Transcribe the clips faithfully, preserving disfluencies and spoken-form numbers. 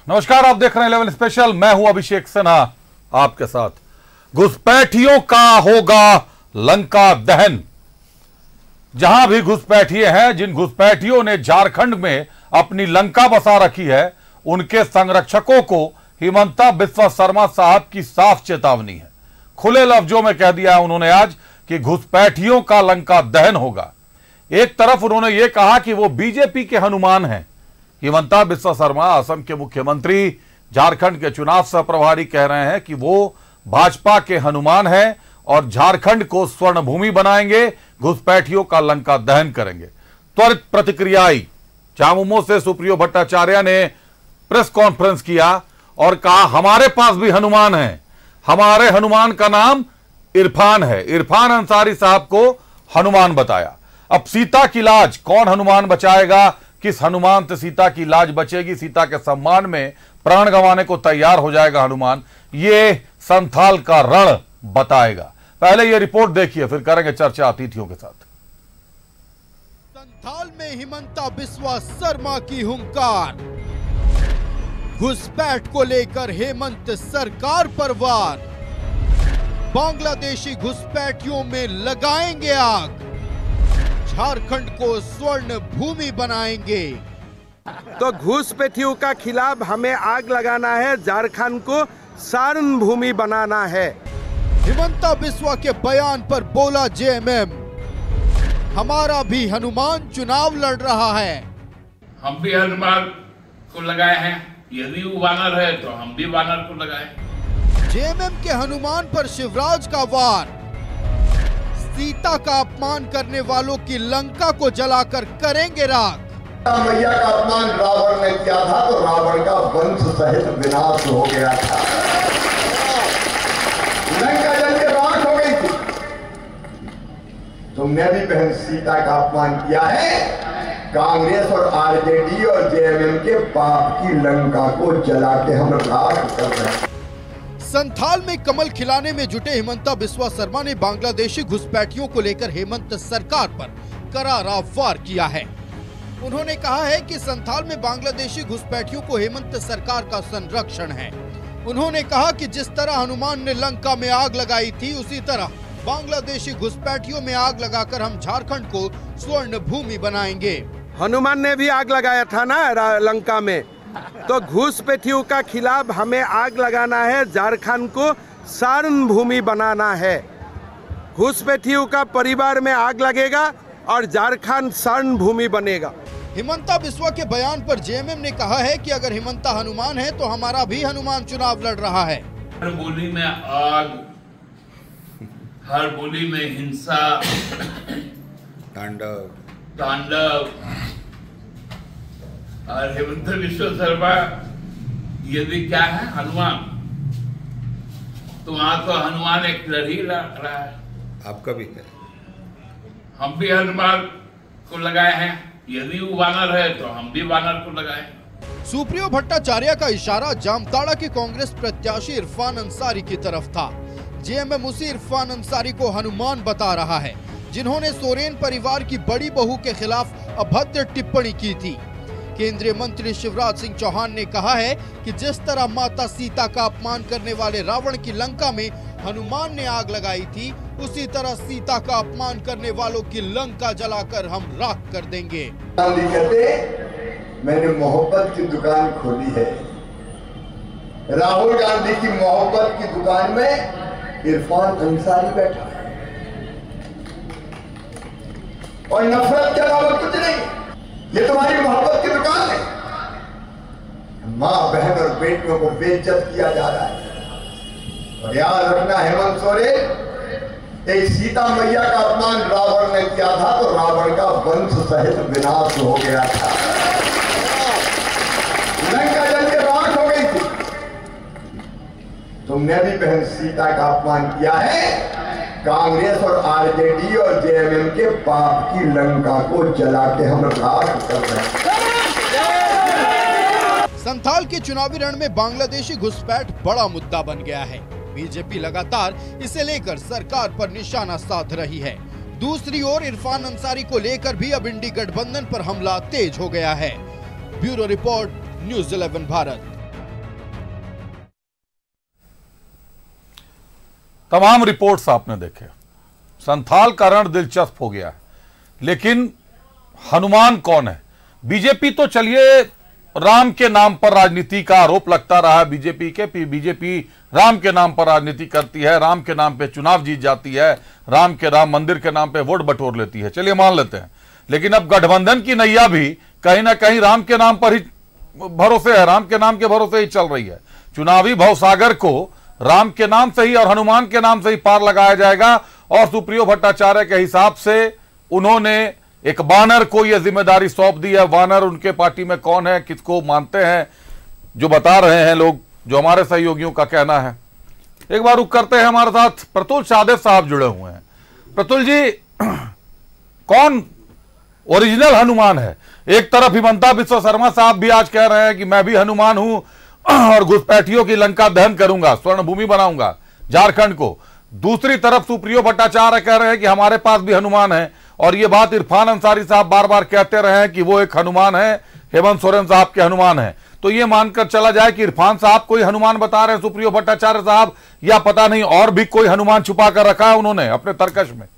नमस्कार, आप देख रहे हैं इलेवन स्पेशल। मैं हूं अभिषेक सिन्हा आपके साथ। घुसपैठियों का होगा लंका दहन। जहां भी घुसपैठिए हैं, जिन घुसपैठियों ने झारखंड में अपनी लंका बसा रखी है, उनके संरक्षकों को हिमंता बिस्वा शर्मा साहब की साफ चेतावनी है। खुले लफ्जों में कह दिया है उन्होंने आज कि घुसपैठियों का लंका दहन होगा। एक तरफ उन्होंने यह कहा कि वो बीजेपी के हनुमान हैं। हिमंता बिस्वा शर्मा असम के मुख्यमंत्री, झारखंड के चुनाव सह प्रभारी कह रहे हैं कि वो भाजपा के हनुमान हैं और झारखंड को स्वर्ण भूमि बनाएंगे, घुसपैठियों का लंका दहन करेंगे। त्वरित प्रतिक्रिया आई। झामुमो से सुप्रियो भट्टाचार्य ने प्रेस कॉन्फ्रेंस किया और कहा हमारे पास भी हनुमान हैं। हमारे हनुमान का नाम इरफान है। इरफान अंसारी साहब को हनुमान बताया। अब सीता की लाज कौन हनुमान बचाएगा? किस हनुमान से सीता की लाज बचेगी? सीता के सम्मान में प्राण गंवाने को तैयार हो जाएगा हनुमान। ये संथाल का रण बताएगा। पहले ये रिपोर्ट देखिए, फिर करेंगे चर्चा अतिथियों के साथ। संथाल में हिमंता बिस्वा शर्मा की हुंकार। घुसपैठ को लेकर हेमंत सरकार पर वार। बांग्लादेशी घुसपैठियों में लगाएंगे आग। झारखंड को स्वर्ण भूमि बनाएंगे। तो घुसपैठियों का खिलाफ हमें आग लगाना है, झारखंड को स्वर्ण भूमि बनाना है। हिमंता बिस्वा के बयान पर बोला जेएमएम, हमारा भी हनुमान चुनाव लड़ रहा है। हम भी हनुमान को लगाए हैं, यदि वो वानर है तो हम भी वानर को लगाए। जेएमएम के हनुमान पर शिवराज का वार। सीता का अपमान करने वालों की लंका को जलाकर करेंगे राख। मैया का अपमान रावण ने किया था तो रावण का वंश सहित विनाश हो गया था। लंका जल के राख हो गई थी। तुमने भी बहन सीता का अपमान किया है। कांग्रेस और आरजेडी और जेएमएम के बाप की लंका को जला के हम राख कर रहे हैं। संथाल में कमल खिलाने में जुटे हिमंता बिस्वा शर्मा ने बांग्लादेशी घुसपैठियों को लेकर हेमंत सरकार पर करारा वार किया है। उन्होंने कहा है कि संथाल में बांग्लादेशी घुसपैठियों को हेमंत सरकार का संरक्षण है। उन्होंने कहा कि जिस तरह हनुमान ने लंका में आग लगाई थी, उसी तरह बांग्लादेशी घुसपैठियों में आग लगाकर हम झारखंड को स्वर्ण भूमि बनाएंगे। हनुमान ने भी आग लगाया था ना लंका में। तो घुसपैठियों का खिलाफ हमें आग लगाना है, झारखंड को स्वर्ण भूमि बनाना है। घुसपैठियों का परिवार में आग लगेगा और झारखंड स्वर्ण भूमि बनेगा। हिमंता बिस्वा के बयान पर जेएमएम ने कहा है कि अगर हिमंता हनुमान है तो हमारा भी हनुमान चुनाव लड़ रहा है। हर बोली में आग, हर बोली में हिंसा, तांडव तांडव। और हेमंत बिस्वा शर्मा यदि क्या है हनुमान, तो वहां तो हनुमान एक लड़ी रहा है। आपका भी है। हम भी हनुमान को लगाए हैं, यदि वो वानर है तो हम भी वानर को लगाए। सुप्रियो भट्टाचार्य का इशारा जामताड़ा के कांग्रेस प्रत्याशी इरफान अंसारी की तरफ था। जेएमएम उसी इरफान अंसारी को हनुमान बता रहा है, जिन्होंने सोरेन परिवार की बड़ी बहू के खिलाफ अभद्र टिप्पणी की थी। केंद्रीय मंत्री शिवराज सिंह चौहान ने कहा है कि जिस तरह माता सीता का अपमान करने वाले रावण की लंका में हनुमान ने आग लगाई थी, उसी तरह सीता का अपमान करने वालों की लंका जलाकर हम राख कर देंगे। गांधी कहते, मैंने मोहब्बत की दुकान खोली है। राहुल गांधी की मोहब्बत की दुकान में इरफान अंसारी बैठा है और नफरत के अलावा कुछ नहीं। ये तुम्हारी मोहब्बत की दुकान है। माँ बहन और बेटियों को बेइज्जत किया जा रहा है। और याद रखना हेमंत सोरेन, एक सीता मैया का अपमान रावण ने किया था तो रावण का वंश सहित विनाश हो गया था। लंका जल के राख हो गई थी। तुमने भी बहन सीता का अपमान किया है। कांग्रेस और आरजेडी और जेएमएम के बाप की लंका को जला के हम राख कर रहे हैं। संथाल के चुनावी रण में बांग्लादेशी घुसपैठ बड़ा मुद्दा बन गया है। बीजेपी लगातार इसे लेकर सरकार पर निशाना साध रही है। दूसरी ओर इरफान अंसारी को लेकर भी अब इंडी गठबंधन पर हमला तेज हो गया है। Bureau report, news eleven Bharat. तमाम रिपोर्ट्स आपने देखे, संथाल का रण दिलचस्प हो गया है, लेकिन हनुमान कौन है? बीजेपी तो चलिए राम के नाम पर राजनीति का आरोप लगता रहा है बीजेपी के, बीजेपी राम के नाम पर राजनीति करती है, राम के नाम पे चुनाव जीत जाती है, राम के राम मंदिर के नाम पे वोट बटोर लेती है, चलिए मान लेते हैं। लेकिन अब गठबंधन की नैया भी कहीं ना कहीं राम के नाम पर ही भरोसे है, राम के नाम के भरोसे ही चल रही है। चुनावी भवसागर को राम के नाम से ही और हनुमान के नाम से ही पार लगाया जाएगा। और सुप्रियो भट्टाचार्य के हिसाब से उन्होंने एक वानर को यह जिम्मेदारी सौंप दी है। वानर उनके पार्टी में कौन है, किसको मानते हैं, जो बता रहे हैं लोग, जो हमारे सहयोगियों का कहना है। एक बार रुक करते हैं, हमारे साथ प्रतुल शादेव साहब जुड़े हुए हैं। प्रतुल जी, कौन ओरिजिनल हनुमान है? एक तरफ हिमंता बिस्वा शर्मा साहब भी आज कह रहे हैं कि मैं भी हनुमान हूं और घुसपैठियों की लंका दहन करूंगा, स्वर्ण भूमि बनाऊंगा झारखंड को। दूसरी तरफ सुप्रियो भट्टाचार्य कह रहे हैं कि हमारे पास भी हनुमान है, और ये बात इरफान अंसारी साहब बार बार कहते रहे हैं कि वो एक हनुमान है, हेमंत सोरेन साहब के हनुमान है। तो ये मानकर चला जाए कि इरफान साहब कोई हनुमान बता रहे हैं सुप्रियो भट्टाचार्य साहब, या पता नहीं और भी कोई हनुमान छुपा कर रखा है उन्होंने अपने तर्कश में।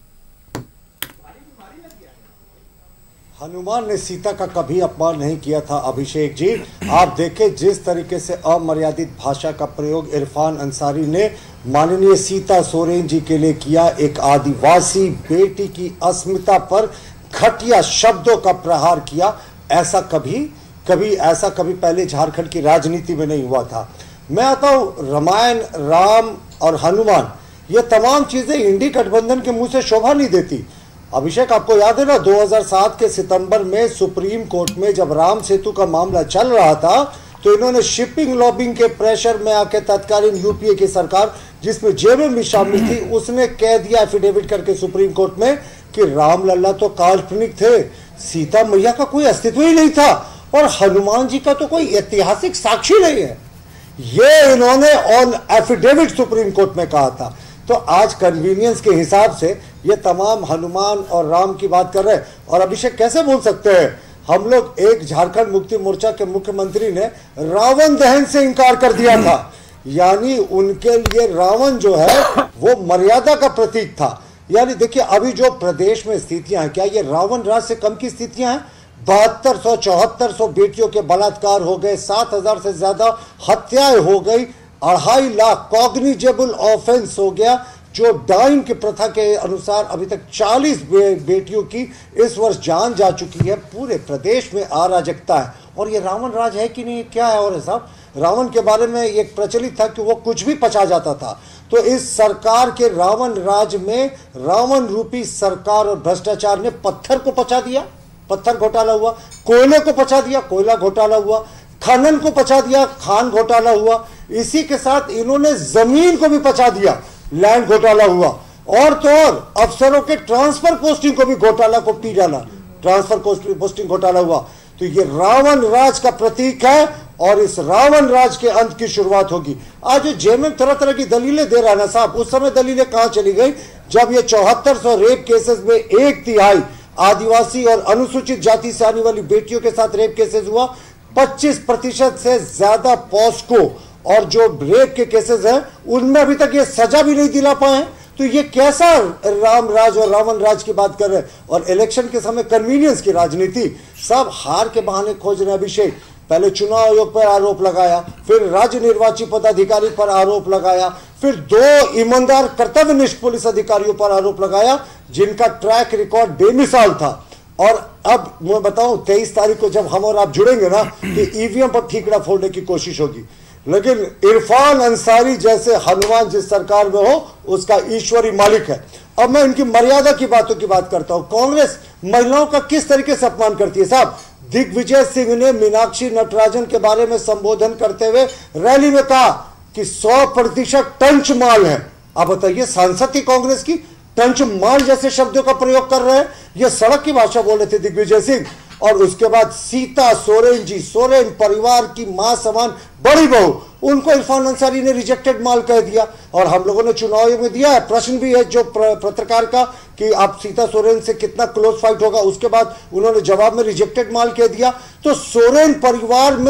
हनुमान ने सीता का कभी अपमान नहीं किया था अभिषेक जी। आप देखें जिस तरीके से अमर्यादित भाषा का प्रयोग इरफान अंसारी ने माननीय सीता सोरेन जी के लिए किया, एक आदिवासी बेटी की अस्मिता पर घटिया शब्दों का प्रहार किया, ऐसा कभी कभी ऐसा कभी पहले झारखंड की राजनीति में नहीं हुआ था। मैं आता हूँ, रामायण, राम और हनुमान, ये तमाम चीजें इंडी गठबंधन के मुंह से शोभा नहीं देती। अभिषेक, आपको याद है ना, दो हज़ार सात के सितंबर में सुप्रीम कोर्ट में जब राम सेतु का मामला चल रहा था, तो इन्होंने शिपिंग लॉबिंग के प्रेशर में आके तत्कालीन यूपीए की सरकार, जिसमें जेएमएम भी शामिल थी, उसने कह दिया एफिडेविट करके सुप्रीम कोर्ट में कि राम लल्ला तो काल्पनिक थे, सीता मैया का कोई अस्तित्व ही नहीं था, और हनुमान जी का तो कोई ऐतिहासिक साक्षी नहीं है। ये इन्होंने ऑन एफिडेविट सुप्रीम कोर्ट में कहा था। तो आज कन्वीनियंस के हिसाब से ये तमाम हनुमान और राम की बात कर रहे हैं। और अभिषेक, कैसे बोल सकते हैं हम लोग, एक झारखंड मुक्ति मोर्चा के मुख्यमंत्री ने रावण दहन से इनकार कर दिया था, यानी उनके लिए रावण जो है वो मर्यादा का प्रतीक था। यानी देखिए, अभी जो प्रदेश में स्थितियां हैं, क्या ये रावण राज से कम की स्थितियां हैं? बहत्तर सौ चौहत्तर सौ बेटियों के बलात्कार हो गए, सात हजार से ज्यादा हत्याएं हो गई, अढ़ाई लाख कॉग्निजेबल ऑफेंस हो गया, जो डाइन की प्रथा के अनुसार अभी तक चालीस बे, बेटियों की इस वर्ष जान जा चुकी है। पूरे प्रदेश में अराजकता है, और ये रावण राज है कि नहीं, क्या है? और साहब, रावण के बारे में एक प्रचलित था कि वो कुछ भी पचा जाता था। तो इस सरकार के रावण राज में रावण रूपी सरकार और भ्रष्टाचार ने पत्थर को पचा दिया, पत्थर घोटाला हुआ, कोयले को पचा दिया, कोयला घोटाला हुआ, खनन को पचा दिया, खान घोटाला हुआ, इसी के साथ इन्होंने जमीन को भी पचा दिया, लैंड घोटाला हुआ, और तो और अफसरों के ट्रांसफर पोस्टिंग को भी घोटाला को पी डाला, ट्रांसफर पोस्टिंग घोटाला हुआ। तो ये रावण राज का प्रतीक है, और इस रावण राज के अंत की शुरुआत होगी। आज जो जेएमएम तरह तरह की दलीलें दे रहा है ना साहब, उस समय दलीलें कहां चली गई जब ये चौहत्तर सौ रेप केसेस में एक तिहाई आदिवासी और अनुसूचित जाति से आने वाली बेटियों के साथ रेप केसेस हुआ, पच्चीस प्रतिशत से ज्यादा पॉस्को और जो रेप के केसेस हैं उनमें अभी तक ये सजा भी नहीं दिला पाए। तो ये कैसा राम राज और रावण राज की बात कर रहे हैं? और इलेक्शन के समय कन्वीनियंस की राजनीति, सब हार के बहाने खोज रहे हैं। अभिषेक, पहले चुनाव आयोग पर आरोप लगाया, फिर राज्य निर्वाची पदाधिकारी पर आरोप लगाया, फिर दो ईमानदार कर्तव्यनिष्ठ पुलिस अधिकारियों पर आरोप लगाया जिनका ट्रैक रिकॉर्ड बेमिसाल था। और अब मैं बताऊं, तेईस तारीख को जब हम और आप जुड़ेंगे ना, तो ईवीएम पर ठीकरा फोड़ने की कोशिश होगी। लेकिन इरफान अंसारी जैसे हनुमान जिस सरकार में हो, उसका ईश्वरी मालिक है। अब मैं इनकी मर्यादा की बातों की बात करता हूं। कांग्रेस महिलाओं का किस तरीके से अपमान करती है साहब। दिग्विजय सिंह ने मीनाक्षी नटराजन के बारे में संबोधन करते हुए रैली में कहा कि सौ प्रतिशत टंच माल है। अब बताइए, सांसद थी कांग्रेस की, टंच माल जैसे शब्दों का प्रयोग कर रहे हैं। यह सड़क की भाषा बोल रहे थे दिग्विजय सिंह। और उसके बाद सीता सोरेन जी, सोरेन परिवार की मां समान बड़ी बहू, उनको इरफान अंसारी ने रिजेक्टेड माल कह दिया। और हम लोगों ने चुनाव में दिया है, प्रश्न भी है जो पत्रकार का कि आप सीता सोरेन से कितना क्लोज फाइट होगा, उसके बाद उन्होंने जवाब में रिजेक्टेड माल कह दिया। तो सोरेन परिवार में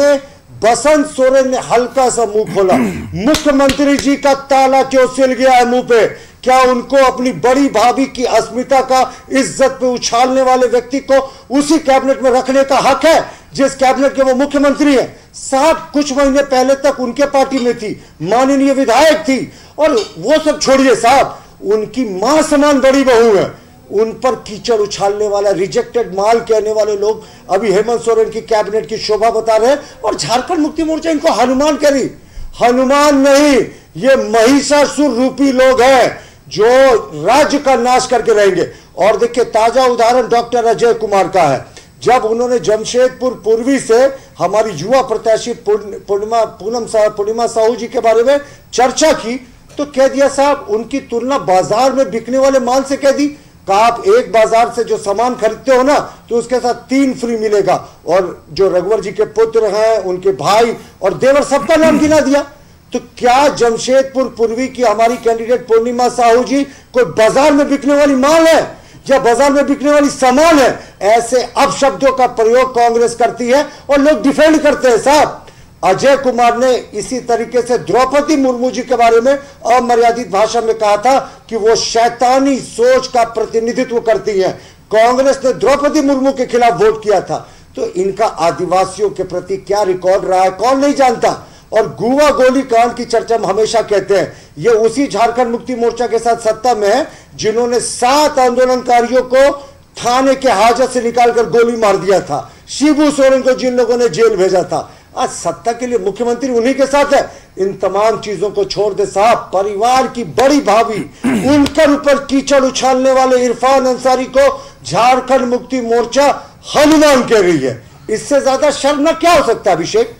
बसंत सोरेन ने हल्का सा मुंह खोला, मुख्यमंत्री जी का ताला क्यों सिल गया है मुंह पे? क्या उनको अपनी बड़ी भाभी की अस्मिता का इज्जत पे उछालने वाले व्यक्ति को उसी कैबिनेट में रखने का हक है जिस कैबिनेट के वो मुख्यमंत्री है? साहब कुछ महीने पहले तक उनके पार्टी में थी, माननीय विधायक थी, और वो सब छोड़िए साहब, उनकी मां समान बड़ी बहू है, उन पर कीचड़ उछालने वाला, रिजेक्टेड माल कहने वाले लोग अभी हेमंत सोरेन की कैबिनेट की शोभा बता रहे हैं, और झारखंड मुक्ति मोर्चा इनको हनुमान कह रही। हनुमान नहीं, ये महिषासुर रूपी लोग हैं जो राज्य का नाश करके रहेंगे। और देखिए ताजा उदाहरण डॉक्टर अजय कुमार का है, जब उन्होंने जमशेदपुर पूर्वी से हमारी युवा प्रत्याशी पूर्णिमा पूनम पूर्णिमा साहू जी के बारे में चर्चा की, तो कह दिया साहब उनकी तुलना बाजार में बिकने वाले माल से कह दी। कहा आप एक बाजार से जो सामान खरीदते हो ना, तो उसके साथ तीन फ्री मिलेगा। और जो रघुवर जी के पुत्र हैं, उनके भाई और देवर, सबका नाम गिना दिया। तो क्या जमशेदपुर पूर्वी की हमारी कैंडिडेट पूर्णिमा साहू जी कोई बाजार में बिकने वाली माल है या बाजार में बिकने वाली सामान है? ऐसे अपशब्दों का प्रयोग कांग्रेस करती है और लोग डिफेंड करते हैं साहब। अजय कुमार ने इसी तरीके से द्रौपदी मुर्मू जी के बारे में अमर्यादित भाषा में कहा था कि वो शैतानी सोच का प्रतिनिधित्व करती है। कांग्रेस ने द्रौपदी मुर्मू के खिलाफ वोट किया था। तो इनका आदिवासियों के प्रति क्या रिकॉर्ड रहा है कौन नहीं जानता। और गुआ गोली कांड की चर्चा हम हमेशा कहते हैं, ये उसी झारखंड मुक्ति मोर्चा के साथ सत्ता में है जिन्होंने सात आंदोलनकारियों को थाने के हाजत से निकालकर गोली मार दिया था, शिबू सोरेन को जिन लोगों ने जेल भेजा था। आज सत्ता के लिए मुख्यमंत्री उन्हीं के साथ है। इन तमाम चीजों को छोड़ दे साहब, परिवार की बड़ी भाभी, उनकर ऊपर कीचड़ उछालने वाले इरफान अंसारी को झारखंड मुक्ति मोर्चा हनुमान कह रही है। इससे ज्यादा शर्मनाक क्या हो सकता है अभिषेक?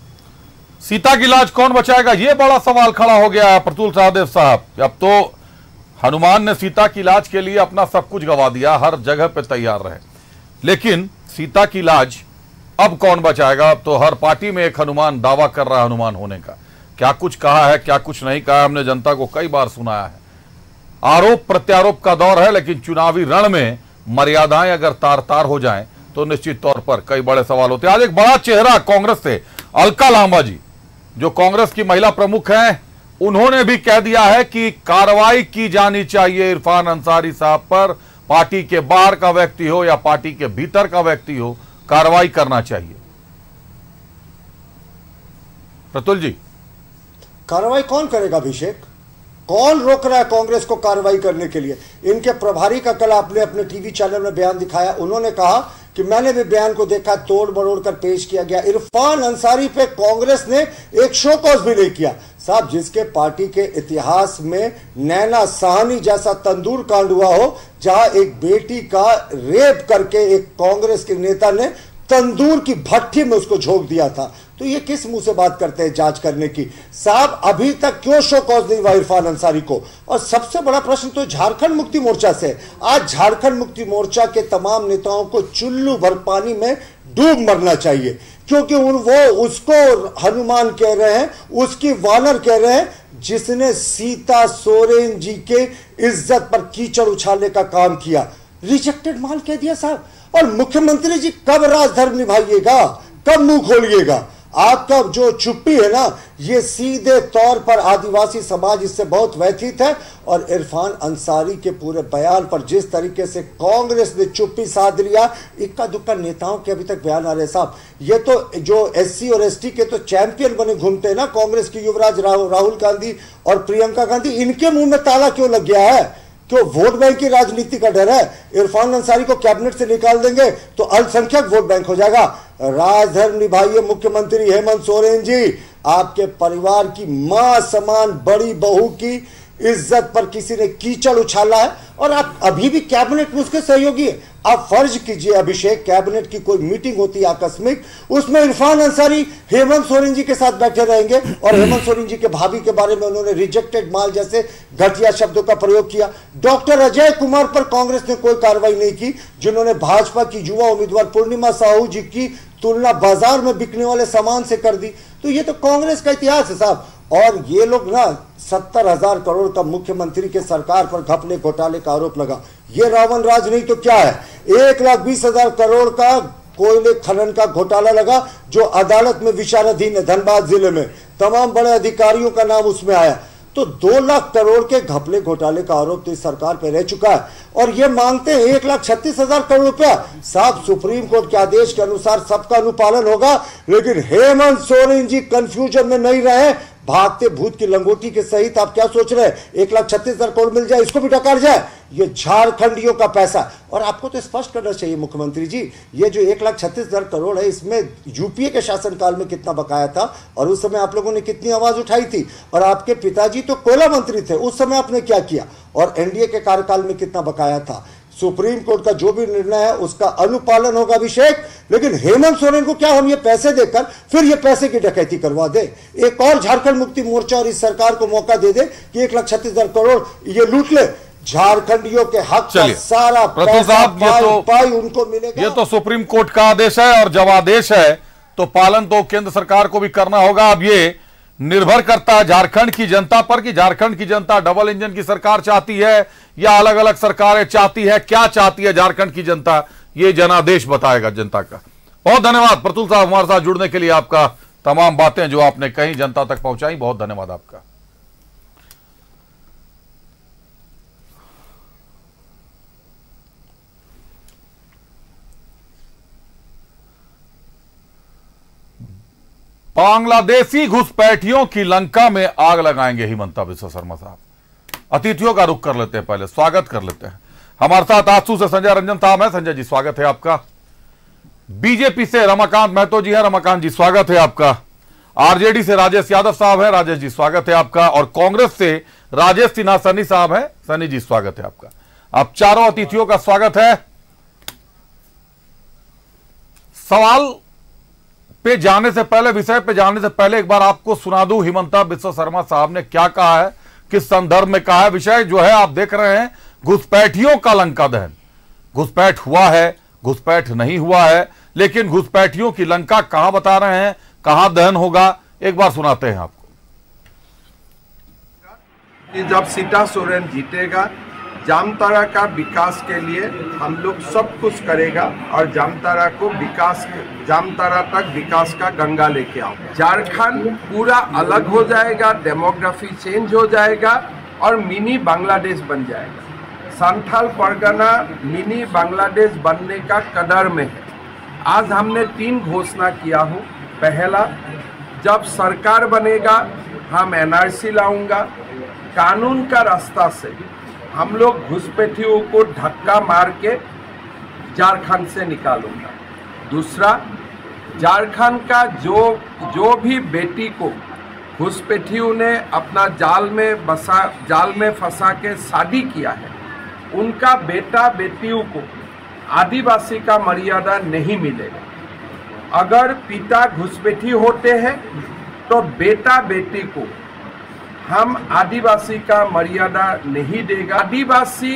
सीता की लाज कौन बचाएगा, यह बड़ा सवाल खड़ा हो गया है प्रतुल सहदेव साहब। अब तो हनुमान ने सीता की लाज के लिए अपना सब कुछ गवा दिया, हर जगह पे तैयार रहे, लेकिन सीता की लाज अब कौन बचाएगा? अब तो हर पार्टी में एक हनुमान दावा कर रहा है हनुमान होने का। क्या कुछ कहा है, क्या कुछ नहीं कहा है, हमने जनता को कई बार सुनाया है। आरोप प्रत्यारोप का दौर है, लेकिन चुनावी रण में मर्यादाएं अगर तार तार हो जाएं तो निश्चित तौर पर कई बड़े सवाल होते हैं। आज एक बड़ा चेहरा कांग्रेस से, अलका लांबा जी, जो कांग्रेस की महिला प्रमुख हैं, उन्होंने भी कह दिया है कि कार्रवाई की जानी चाहिए इरफान अंसारी साहब पर। पार्टी के बाहर का व्यक्ति हो या पार्टी के भीतर का व्यक्ति हो, कार्रवाई करना चाहिए। प्रतुल जी, कार्रवाई कौन करेगा अभिषेक? कौन रोक रहा है कांग्रेस को कार्रवाई करने के लिए? इनके प्रभारी का कल आपने अपने टीवी चैनल में बयान दिखाया, उन्होंने कहा कि मैंने भी बयान को देखा, तोड़ मरोड़ कर पेश किया गया। इरफान अंसारी पे कांग्रेस ने एक शो कॉज भी नहीं किया साहब। जिसके पार्टी के इतिहास में नैना साहनी जैसा तंदूर कांड हुआ हो, जहां एक बेटी का रेप करके एक कांग्रेस के नेता ने तंदूर की भट्टी में उसको झोंक दिया था, तो ये किस मुंह से बात करते हैं जांच करने की? साहब अभी तक क्यों शो कॉज नहीं हुआ इरफान अंसारी को? और सबसे बड़ा प्रश्न तो झारखंड मुक्ति मोर्चा से। आज झारखंड मुक्ति मोर्चा के तमाम नेताओं को चुल्लू भर पानी में डूब मरना चाहिए, क्योंकि उन वो उसको हनुमान कह रहे हैं, उसकी वानर कह रहे हैं, जिसने सीता सोरेन जी के इज्जत पर कीचड़ उछालने का काम किया। रिजेक्टेड माल कह दिया साहब। और मुख्यमंत्री जी कब राजधर्म निभाइएगा, कब मुंह खोलिएगा? आपका जो चुप्पी है ना, ये सीधे तौर पर आदिवासी समाज इससे बहुत व्यथित है। और इरफान अंसारी के पूरे बयान पर जिस तरीके से कांग्रेस ने चुप्पी साध लिया, इक्का दुक्का नेताओं के अभी तक बयान आ रहे साहब। ये तो जो एससी और एसटी के तो चैंपियन बने घूमते हैं ना कांग्रेस की, युवराज राहुल राहुल गांधी और प्रियंका गांधी, इनके मुंह में ताला क्यों लग गया है? क्यों वोट बैंक की राजनीति का डर है? इरफान अंसारी को कैबिनेट से निकाल देंगे तो अल्पसंख्यक वोट बैंक हो जाएगा। राजधर्म निभाइए मुख्यमंत्री हेमंत सोरेन जी। आपके परिवार की मां समान बड़ी बहू की इज्जत पर किसी ने कीचड़ उछाला है और आप अभी भी कैबिनेट में उसके सहयोगी है। आप फर्ज कीजिए अभिषेक, कैबिनेट की कोई मीटिंग होती है आकस्मिक, उसमें इरफान अंसारी हेमंत सोरेन जी के साथ बैठे रहेंगे और हेमंत सोरेन जी के भाभी के बारे में उन्होंने रिजेक्टेड माल जैसे घटिया शब्दों का प्रयोग किया। डॉक्टर अजय कुमार पर कांग्रेस ने कोई कार्रवाई नहीं की, जिन्होंने भाजपा की युवा उम्मीदवार पूर्णिमा साहू जी की तुलना बाजार में बिकने वाले सामान से कर दी। तो ये तो कांग्रेस का इतिहास है साहब। और ये लोग ना सत्तर हजार करोड़ का मुख्यमंत्री के सरकार पर घपले घोटाले का आरोप लगा, ये रावण राज नहीं तो क्या है? एक लाख बीस हजार करोड़ का कोयले खनन का घोटाला लगा जो अदालत में विचाराधीन है धनबाद जिले में, तमाम बड़े अधिकारियों का नाम उसमें आया। तो दो लाख करोड़ के घपले घोटाले का आरोप तो इस सरकार पे रह चुका है और ये मांगते हैं एक लाख छत्तीस हजार करोड़ रुपया। साफ सुप्रीम कोर्ट के आदेश के अनुसार सबका अनुपालन होगा, लेकिन हेमंत सोरेन जी कंफ्यूजन में नहीं रहे। भागते भूत की लंगोटी के सहित आप क्या सोच रहे हैं एक लाख छत्तीस हजार करोड़ मिल जाए, इसको भी डकार जाए? ये झारखंडियों का पैसा। और आपको तो स्पष्ट करना चाहिए मुख्यमंत्री जी, ये जो एक लाख छत्तीस हजार करोड़ है इसमें यूपीए के शासनकाल में कितना बकाया था और उस समय आप लोगों ने कितनी आवाज उठाई थी? और आपके पिताजी तो कोयला मंत्री थे, उस समय आपने क्या किया? और एनडीए के कार्यकाल में कितना बकाया था? सुप्रीम कोर्ट का जो भी निर्णय है उसका अनुपालन होगा अभिषेक, लेकिन हेमंत सोरेन को क्या हम ये पैसे देकर फिर ये पैसे की डकैती करवा दे? एक और झारखंड मुक्ति मोर्चा और इस सरकार को मौका दे दे कि एक लाख छत्तीस हजार करोड़ ये लूट ले। झारखंडियों के हक का सारा पैसा पाई, तो, पाई उनको मिलेगा। ये तो सुप्रीम कोर्ट का आदेश है और जब आदेश है तो पालन तो केंद्र सरकार को भी करना होगा। अब ये निर्भर करता है झारखंड की जनता पर कि झारखंड की जनता डबल इंजन की सरकार चाहती है या अलग अलग सरकारें चाहती है। क्या चाहती है झारखंड की जनता, ये जनादेश बताएगा जनता का। बहुत धन्यवाद प्रतुल साहब हमारे साथ जुड़ने के लिए, आपका तमाम बातें जो आपने कही जनता तक पहुंचाई, बहुत धन्यवाद आपका। बांग्लादेशी घुसपैठियों की लंका में आग लगाएंगे हिमंता बिस्वा शर्मा साहब। अतिथियों का रुख कर लेते हैं, पहले स्वागत कर लेते हैं। हमारे साथ आंसू से संजय रंजन साहब है। संजय जी स्वागत है आपका। बीजेपी से रमाकांत महतो जी है। रमाकांत जी स्वागत है आपका। आरजेडी से राजेश यादव साहब है। राजेश जी स्वागत है आपका। और कांग्रेस से राजेश सिन्हा सनी साहब है। सनी जी स्वागत है आपका। आप चारों अतिथियों का स्वागत है। सवाल पे जाने से पहले, विषय पे जाने से पहले एक बार आपको सुना दूं हिमंता बिस्वा शर्मा साहब ने क्या कहा है, किस संदर्भ में कहा है। विषय जो है आप देख रहे हैं घुसपैठियों का लंका दहन। घुसपैठ हुआ है, घुसपैठ नहीं हुआ है, लेकिन घुसपैठियों की लंका कहां बता रहे हैं, कहां दहन होगा, एक बार सुनाते हैं आपको। कि जब सीता सोरेन जीतेगा जामताड़ा का विकास के लिए हम लोग सब कुछ करेगा और जामताड़ा को विकास जामताड़ा तक विकास का गंगा लेके आओ। झारखंड पूरा अलग हो जाएगा, डेमोग्राफी चेंज हो जाएगा और मिनी बांग्लादेश बन जाएगा। संथाल परगना मिनी बांग्लादेश बनने का कदर में है। आज हमने तीन घोषणा किया हो। पहला, जब सरकार बनेगा हम एनआरसी लाऊंगा, कानून का रास्ता से हम लोग घुसपैठियों को धक्का मार के झारखंड से निकालूंगा। दूसरा, झारखंड का जो जो भी बेटी को घुसपैठियों ने अपना जाल में बसा जाल में फंसा के शादी किया है, उनका बेटा बेटियों को आदिवासी का मर्यादा नहीं मिलेगा। अगर पिता घुसपैठी होते हैं तो बेटा बेटी को हम आदिवासी का मर्यादा नहीं देगा। आदिवासी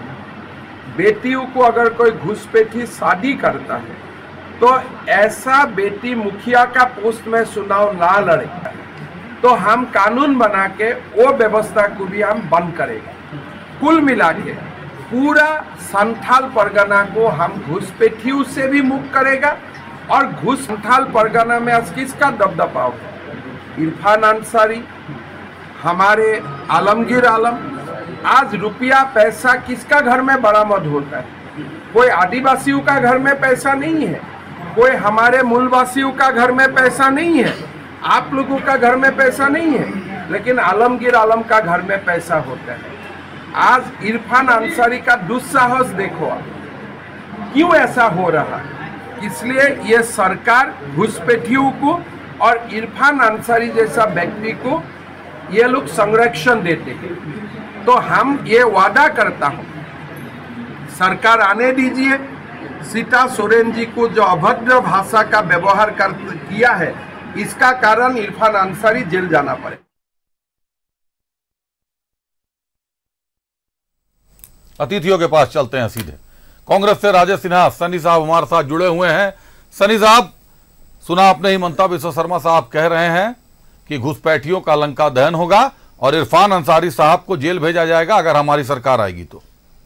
बेटियों को अगर कोई घुसपैठी शादी करता है तो ऐसा बेटी मुखिया का पोस्ट में चुनाव ना लड़े, तो हम कानून बना के वो व्यवस्था को भी हम बंद करेंगे। कुल मिला के पूरा संथाल परगना को हम घुसपैठियों से भी मुक्त करेगा। और घुस संथाल परगना में आज किसका दबदबा होगा? इरफान अंसारी, हमारे आलमगीर आलम। आज रुपया पैसा किसका घर में बरामद होता है? कोई आदिवासियों का घर में पैसा नहीं है, कोई हमारे मूलवासियों का घर में पैसा नहीं है, आप लोगों का घर में पैसा नहीं है, लेकिन आलमगीर आलम का घर में पैसा होता है। आज इरफान अंसारी का दुस्साहस देखो आप, क्यों ऐसा हो रहा है? इसलिए ये सरकार घुसपैठियों को और इरफान अंसारी जैसा व्यक्ति को ये लोग संरक्षण देते हैं। तो हम ये वादा करता हूँ, सरकार आने दीजिए। सीता सोरेन जी को जो अभद्र भाषा का व्यवहार कर किया है, इसका कारण इरफान अंसारी जेल जाना पड़े। अतिथियों के पास चलते हैं सीधे। कांग्रेस से राजेश सिन्हा सनी साहब हमारे साथ जुड़े हुए हैं। सनी साहब, सुना आपने हिमंता बिस्वा शर्मा साहब कह रहे हैं कि घुसपैठियों का लंका दहन होगा और इरफान अंसारी साहब को जेल भेजा जाएगा अगर हमारी सरकार आएगी तो।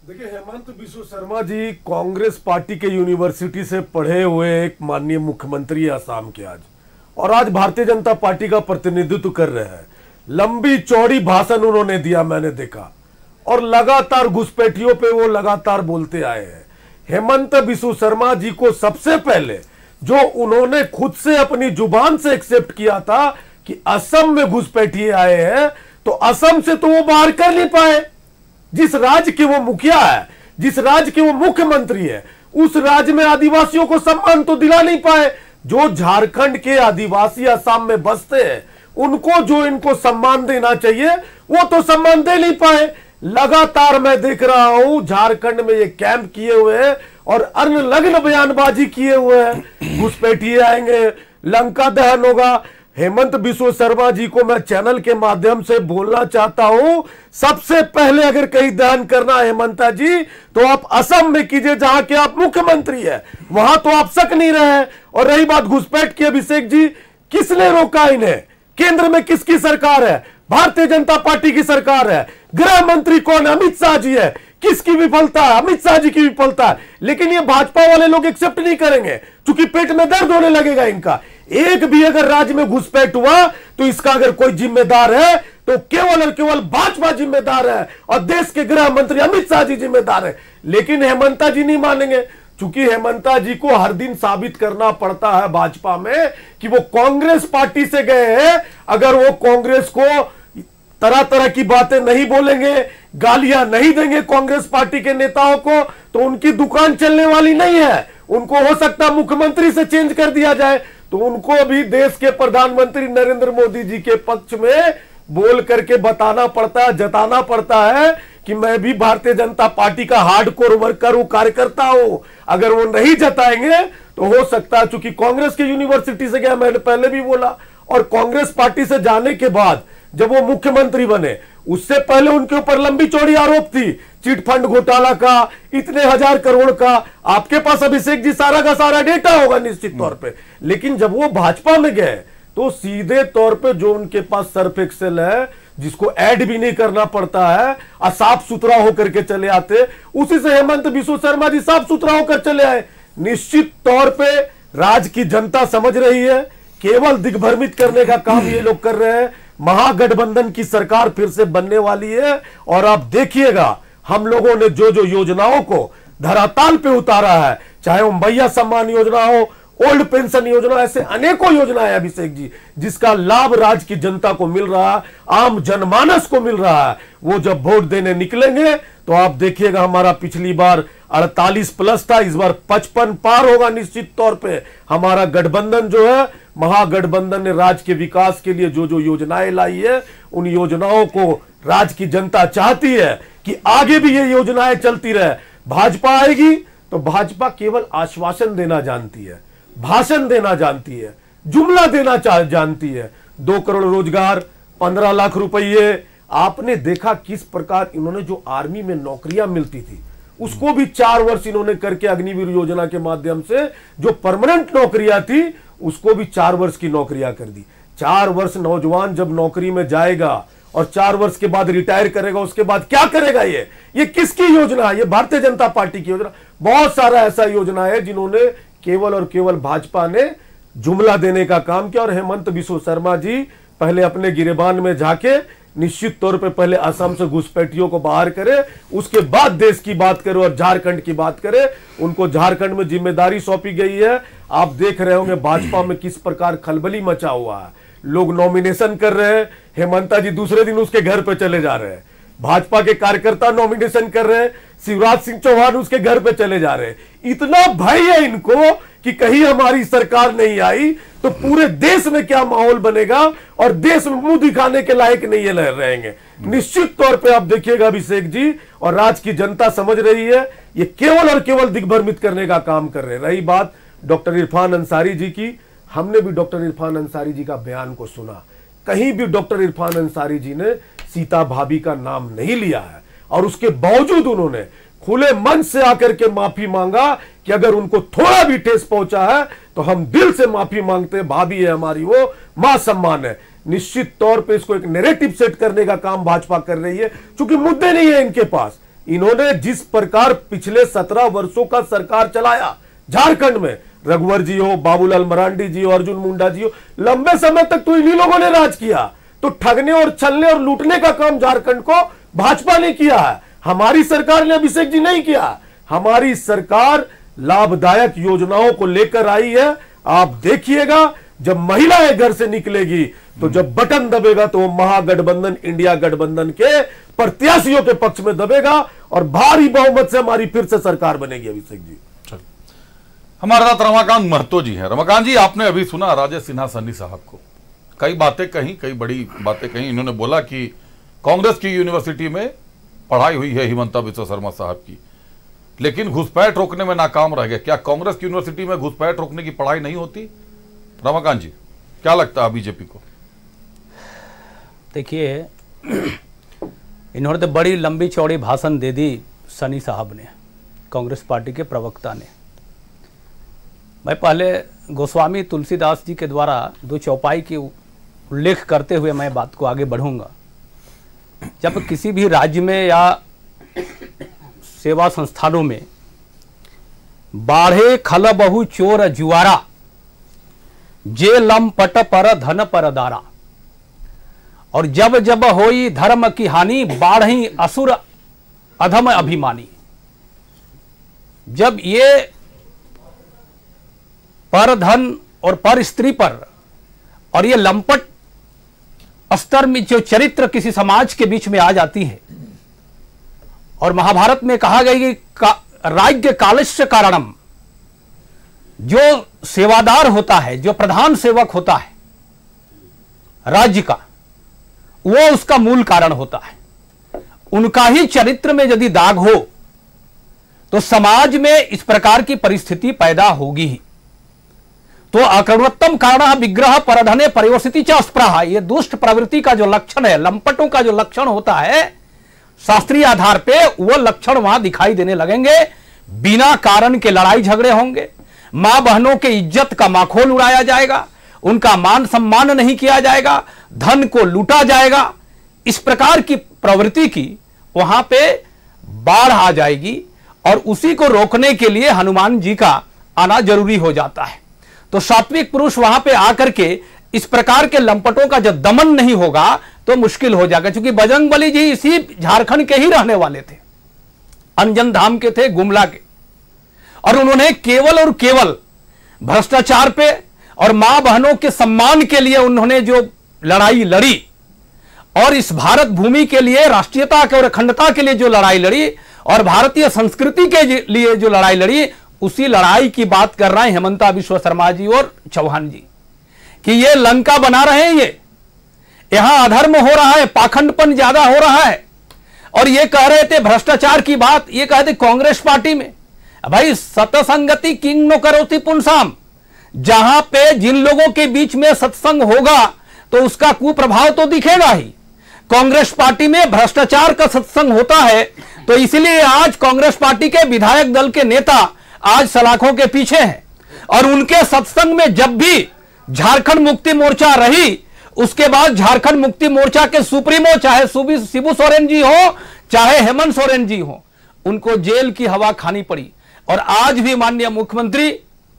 देखिए, हेमंत बिस्व शर्मा जी कांग्रेस पार्टी के यूनिवर्सिटी से पढ़े हुए एक माननीय मुख्यमंत्री असम के आज, और आज भारतीय जनता पार्टी का प्रतिनिधित्व कर रहे हैं। लंबी चौड़ी भाषण उन्होंने दिया, मैंने देखा, और लगातार घुसपैठियों पे वो लगातार बोलते आए हैं। हेमंत बिस्व शर्मा जी को सबसे पहले जो उन्होंने खुद से अपनी जुबान से एक्सेप्ट किया था कि असम में घुसपैठिए आए हैं, तो असम से तो वो बाहर कर नहीं पाए। जिस राज्य के वो मुखिया है, जिस राज्य के वो मुख्यमंत्री है, उस राज्य में आदिवासियों को सम्मान तो दिला नहीं पाए। जो झारखंड के आदिवासी असम में बसते हैं, उनको जो इनको सम्मान देना चाहिए वो तो सम्मान दे नहीं पाए। लगातार मैं देख रहा हूं झारखंड में ये कैंप किए हुए हैं और अन्य लग्न बयानबाजी किए हुए हैं। घुसपैठिए आएंगे, लंका दहन होगा। हेमंत बिस्व शर्मा जी को मैं चैनल के माध्यम से बोलना चाहता हूं, सबसे पहले अगर कहीं दहन करना है हेमंता जी, तो आप असम में कीजिए जहां के आप मुख्यमंत्री है, वहां तो आप सक नहीं रहे हैं। और रही बात घुसपैठ की, अभिषेक जी, किसने रोका इन्हें? केंद्र में किसकी सरकार है? भारतीय जनता पार्टी की सरकार है। गृह मंत्री कौन? अमित शाह जी है। किसकी विफलता है? अमित शाह जी की विफलता है। लेकिन ये भाजपा वाले लोग एक्सेप्ट नहीं करेंगे, क्योंकि पेट में दर्द होने लगेगा इनका। एक भी अगर राज्य में घुसपैठ हुआ तो इसका अगर कोई जिम्मेदार है तो केवल और केवल भाजपा जिम्मेदार है और देश के गृह मंत्री अमित शाह जी जिम्मेदार है। लेकिन हेमंता जी नहीं मानेंगे, क्योंकि हेमंता जी को हर दिन साबित करना पड़ता है भाजपा में कि वो कांग्रेस पार्टी से गए हैं। अगर वो कांग्रेस को तरह तरह की बातें नहीं बोलेंगे, गालियां नहीं देंगे कांग्रेस पार्टी के नेताओं को, तो उनकी दुकान चलने वाली नहीं है। उनको हो सकता मुख्यमंत्री से चेंज कर दिया जाए, तो उनको भी देश के प्रधानमंत्री नरेंद्र मोदी जी के पक्ष में बोल करके बताना पड़ता है, जताना पड़ता है कि मैं भी भारतीय जनता पार्टी का हार्डकोर वर्कर हूं, कार्यकर्ता हूं। अगर वो नहीं जताएंगे तो हो सकता है, चूंकि कांग्रेस की यूनिवर्सिटी से गया, मैंने पहले भी बोला, और कांग्रेस पार्टी से जाने के बाद जब वो मुख्यमंत्री बने, उससे पहले उनके ऊपर लंबी चौड़ी आरोप थी, चिट फंड घोटाला का, इतने हजार करोड़ का। आपके पास अभिषेक जी सारा का सारा डेटा होगा निश्चित तौर पे। लेकिन जब वो भाजपा में गए तो सीधे तौर पे जो उनके पास सर्फ एक्सेल है, जिसको ऐड भी नहीं करना पड़ता है, और साफ सुथरा होकर के चले आते, उसी से हेमंत बिस्व शर्मा जी साफ सुथरा होकर चले आए। निश्चित तौर पे राज्य की जनता समझ रही है, केवल दिग्भ्रमित करने का काम ये लोग कर रहे हैं। महागठबंधन की सरकार फिर से बनने वाली है, और आप देखिएगा हम लोगों ने जो जो योजनाओं को धरातल पे उतारा है, चाहे वो मैया सम्मान योजना हो, ओल्ड पेंशन योजना, ऐसे अनेकों योजनाएं अभिषेक जी, जिसका लाभ राज्य की जनता को मिल रहा है, आम जनमानस को मिल रहा है। वो जब वोट देने निकलेंगे तो आप देखिएगा, हमारा पिछली बार अड़तालीस प्लस था, इस बार पचपन पार होगा निश्चित तौर पे। हमारा गठबंधन जो है, महागठबंधन ने राज्य के विकास के लिए जो जो योजनाएं लाई है, उन योजनाओं को राज्य की जनता चाहती है कि आगे भी ये योजनाएं चलती रहे। भाजपा आएगी तो भाजपा केवल आश्वासन देना जानती है, भाषण देना जानती है, जुमला देना जानती है। दो करोड़ रोजगार, पंद्रह लाख रुपये। आपने देखा किस प्रकार इन्होंने जो आर्मी में नौकरियां मिलती थी, उसको भी चार वर्ष इन्होंने करके, अग्निवीर योजना के माध्यम से जो परमानेंट नौकरियां थी उसको भी चार वर्ष की नौकरियां कर दी। चार वर्ष नौजवान जब नौकरी में जाएगा और चार वर्ष के बाद रिटायर करेगा, उसके बाद क्या करेगा? ये ये किसकी योजना है? ये भारतीय जनता पार्टी की योजना। बहुत सारा ऐसा योजना है जिन्होंने केवल और केवल भाजपा ने जुमला देने का काम किया। और हेमंत बिस्व शर्मा जी पहले अपने गिरेबान में जाके निश्चित तौर पे पहले असम से घुसपैठियों को बाहर करे, उसके बाद देश की बात करे और झारखंड की बात करे। उनको झारखंड में जिम्मेदारी सौंपी गई है। आप देख रहे होंगे भाजपा में किस प्रकार खलबली मचा हुआ है। लोग नॉमिनेशन कर रहे हैं, हेमंता जी दूसरे दिन उसके घर पे चले जा रहे हैं। भाजपा के कार्यकर्ता नॉमिनेशन कर रहे हैं, शिवराज सिंह चौहान उसके घर पे चले जा रहे हैं। इतना भय है इनको कि कहीं हमारी सरकार नहीं आई तो पूरे देश में क्या माहौल बनेगा, और देश में मुंह दिखाने के लायक नहीं ये रहेंगे। निश्चित तौर पे आप देखिएगा अभिषेक जी, और राज्य की जनता समझ रही है, ये केवल और केवल दिग्भ्रमित करने का काम कर रहे हैं। रही बात डॉक्टर इरफान अंसारी जी की, हमने भी डॉक्टर इरफान अंसारी जी का बयान को सुना। कहीं भी डॉक्टर इरफान अंसारी जी ने सीता भाभी का नाम नहीं लिया है, और उसके बावजूद उन्होंने खुले मन से आकर के माफी मांगा कि अगर उनको थोड़ा भी ठेस पहुंचा है तो हम दिल से माफी मांगते हैं, भाभी है हमारी, वो मां सम्मान है। निश्चित तौर पे इसको एक नैरेटिव सेट करने का काम भाजपा कर रही है, क्योंकि मुद्दे नहीं है इनके पास। इन्होंने जिस प्रकार पिछले सत्रह वर्षों का सरकार चलाया झारखंड में, रघुवर जी हो, बाबूलाल मरांडी जी हो, अर्जुन मुंडा जी हो, लंबे समय तक तो इन्हीं लोगों ने राज किया। तो ठगने और छलने और लूटने का काम झारखंड को भाजपा ने किया है, हमारी सरकार ने अभिषेक जी नहीं किया। हमारी सरकार लाभदायक योजनाओं को लेकर आई है। आप देखिएगा जब महिलाएं घर से निकलेगी तो जब बटन दबेगा तो वो महागठबंधन इंडिया गठबंधन के प्रत्याशियों के पक्ष में दबेगा और भारी बहुमत से हमारी फिर से सरकार बनेगी। अभिषेक जी, हमारे साथ रमाकांत महतो जी हैं। रमाकांत जी, आपने अभी सुना राजेश सिन्हा सन्नी साहब को, कई बातें कही, कई बड़ी बातें कही। इन्होंने बोला कि कांग्रेस की यूनिवर्सिटी में पढ़ाई हुई है हिमंता बिस्वा शर्मा साहब की, लेकिन घुसपैठ रोकने में नाकाम रह गए। क्या कांग्रेस की यूनिवर्सिटी में घुसपैठ रोकने की पढ़ाई नहीं होती? रमाकांत जी, क्या लगता है बीजेपी को? देखिए, इन्होंने तो बड़ी लंबी चौड़ी भाषण दे दी सनी साहब ने, कांग्रेस पार्टी के प्रवक्ता ने। मैं पहले गोस्वामी तुलसीदास जी के द्वारा दो चौपाई की उल्लेख करते हुए मैं बात को आगे बढ़ूंगा। जब किसी भी राज्य में या सेवा संस्थानों में बाढ़े खल बहु चोर जुआरा, जे लम पट पर धन पर दारा, और जब जब होई धर्म की हानि, बाढ़ी असुर अधम अभिमानी। जब ये पर धन और पर स्त्री पर और ये लंपट स्तर में जो चरित्र किसी समाज के बीच में आ जाती है, और महाभारत में कहा गया कि का, राज्य कालस्य कारणम, जो सेवादार होता है, जो प्रधान सेवक होता है राज्य का, वो उसका मूल कारण होता है। उनका ही चरित्र में यदि दाग हो तो समाज में इस प्रकार की परिस्थिति पैदा होगी ही। तो अकर्णोत्तम कारण विग्रह परधने परिवर्तिति च स्पृहा, ये दुष्ट प्रवृत्ति का जो लक्षण है, लंपटों का जो लक्षण होता है, शास्त्रीय आधार पे वो लक्षण वहां दिखाई देने लगेंगे। बिना कारण के लड़ाई झगड़े होंगे, मां बहनों के इज्जत का माखोल उड़ाया जाएगा, उनका मान सम्मान नहीं किया जाएगा, धन को लूटा जाएगा। इस प्रकार की प्रवृत्ति की वहां पे बाढ़ आ जाएगी, और उसी को रोकने के लिए हनुमान जी का आना जरूरी हो जाता है। तो सात्विक पुरुष वहां पे आकर के इस प्रकार के लंपटों का जब दमन नहीं होगा तो मुश्किल हो जाएगा। क्योंकि बजरंगबली जी इसी झारखंड के ही रहने वाले थे, अंजन धाम के थे, गुमला के, और उन्होंने केवल और केवल भ्रष्टाचार पे और मां बहनों के सम्मान के लिए उन्होंने जो लड़ाई लड़ी, और इस भारत भूमि के लिए, राष्ट्रीयता के और अखंडता के लिए जो लड़ाई लड़ी, और भारतीय संस्कृति के लिए जो लड़ाई लड़ी, उसी लड़ाई की बात कर रहे हैं हेमंता बिस्वा शर्मा जी और चौहान जी, कि ये लंका बना रहे हैं, ये यहां अधर्म हो रहा है, पाखंडपन ज्यादा हो रहा है। और ये कह रहे थे भ्रष्टाचार की बात, ये कहते कांग्रेस पार्टी में भाई सतसंगति किंग नो करोति पुंसाम, जहां पे जिन लोगों के बीच में सत्संग होगा तो उसका कुप्रभाव तो दिखेगा ही। कांग्रेस पार्टी में भ्रष्टाचार का सत्संग होता है, तो इसलिए आज कांग्रेस पार्टी के विधायक दल के नेता आज सलाखों के पीछे हैं, और उनके सत्संग में जब भी झारखंड मुक्ति मोर्चा रही, उसके बाद झारखंड मुक्ति मोर्चा के सुप्रीमो चाहे शिबू सोरेन जी हो चाहे हेमंत सोरेन जी हो, उनको जेल की हवा खानी पड़ी। और आज भी माननीय मुख्यमंत्री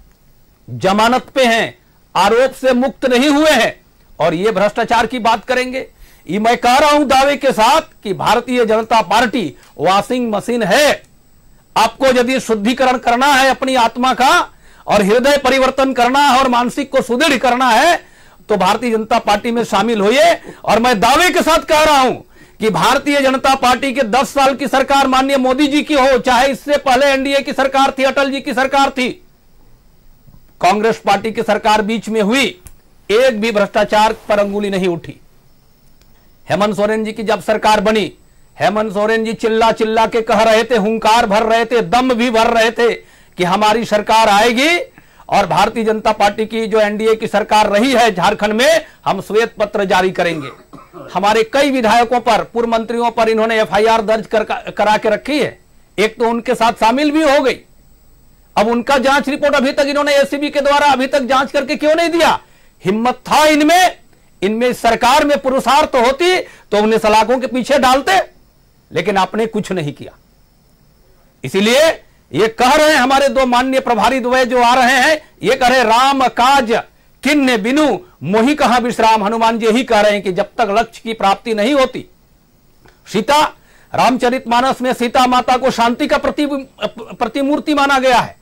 जमानत पे हैं, आरोप से मुक्त नहीं हुए हैं, और ये भ्रष्टाचार की बात करेंगे। ये मैं कह रहा हूं दावे के साथ कि Bharatiya Janata party washing machine है। आपको यदि शुद्धिकरण करना है अपनी आत्मा का, और हृदय परिवर्तन करना है, और मानसिक को सुदृढ़ करना है, तो भारतीय जनता पार्टी में शामिल होइए। और मैं दावे के साथ कह रहा हूं कि भारतीय जनता पार्टी के दस साल की सरकार माननीय मोदी जी की हो, चाहे इससे पहले एनडीए की सरकार थी, अटल जी की सरकार थी, कांग्रेस पार्टी की सरकार बीच में हुई, एक भी भ्रष्टाचार पर अंगुली नहीं उठी। हेमंत सोरेन जी की जब सरकार बनी, हेमंत सोरेन जी चिल्ला चिल्ला के कह रहे थे, हुंकार भर रहे थे, दम भी भर रहे थे कि हमारी सरकार आएगी, और भारतीय जनता पार्टी की जो एनडीए की सरकार रही है झारखंड में, हम श्वेत पत्र जारी करेंगे। हमारे कई विधायकों पर, पूर्व मंत्रियों पर इन्होंने एफआईआर दर्ज कर, करा के रखी है। एक तो उनके साथ शामिल भी हो गई, अब उनका जांच रिपोर्ट अभी तक इन्होंने एसीबी के द्वारा अभी तक जांच करके क्यों नहीं दिया? हिम्मत था इनमें, इनमें सरकार में पुरुषार्थ होती तो उन्हें सलाखों के पीछे डालते, लेकिन आपने कुछ नहीं किया। इसीलिए ये कह रहे हैं हमारे दो माननीय प्रभारी द्वय जो आ रहे हैं, ये कह रहे राम काज किन्ने बिनु मोहि कहां विश्राम। हनुमान जी यही कह रहे हैं कि जब तक लक्ष्य की प्राप्ति नहीं होती, सीता रामचरितमानस में सीता माता को शांति का प्रति प्रतिमूर्ति माना गया है,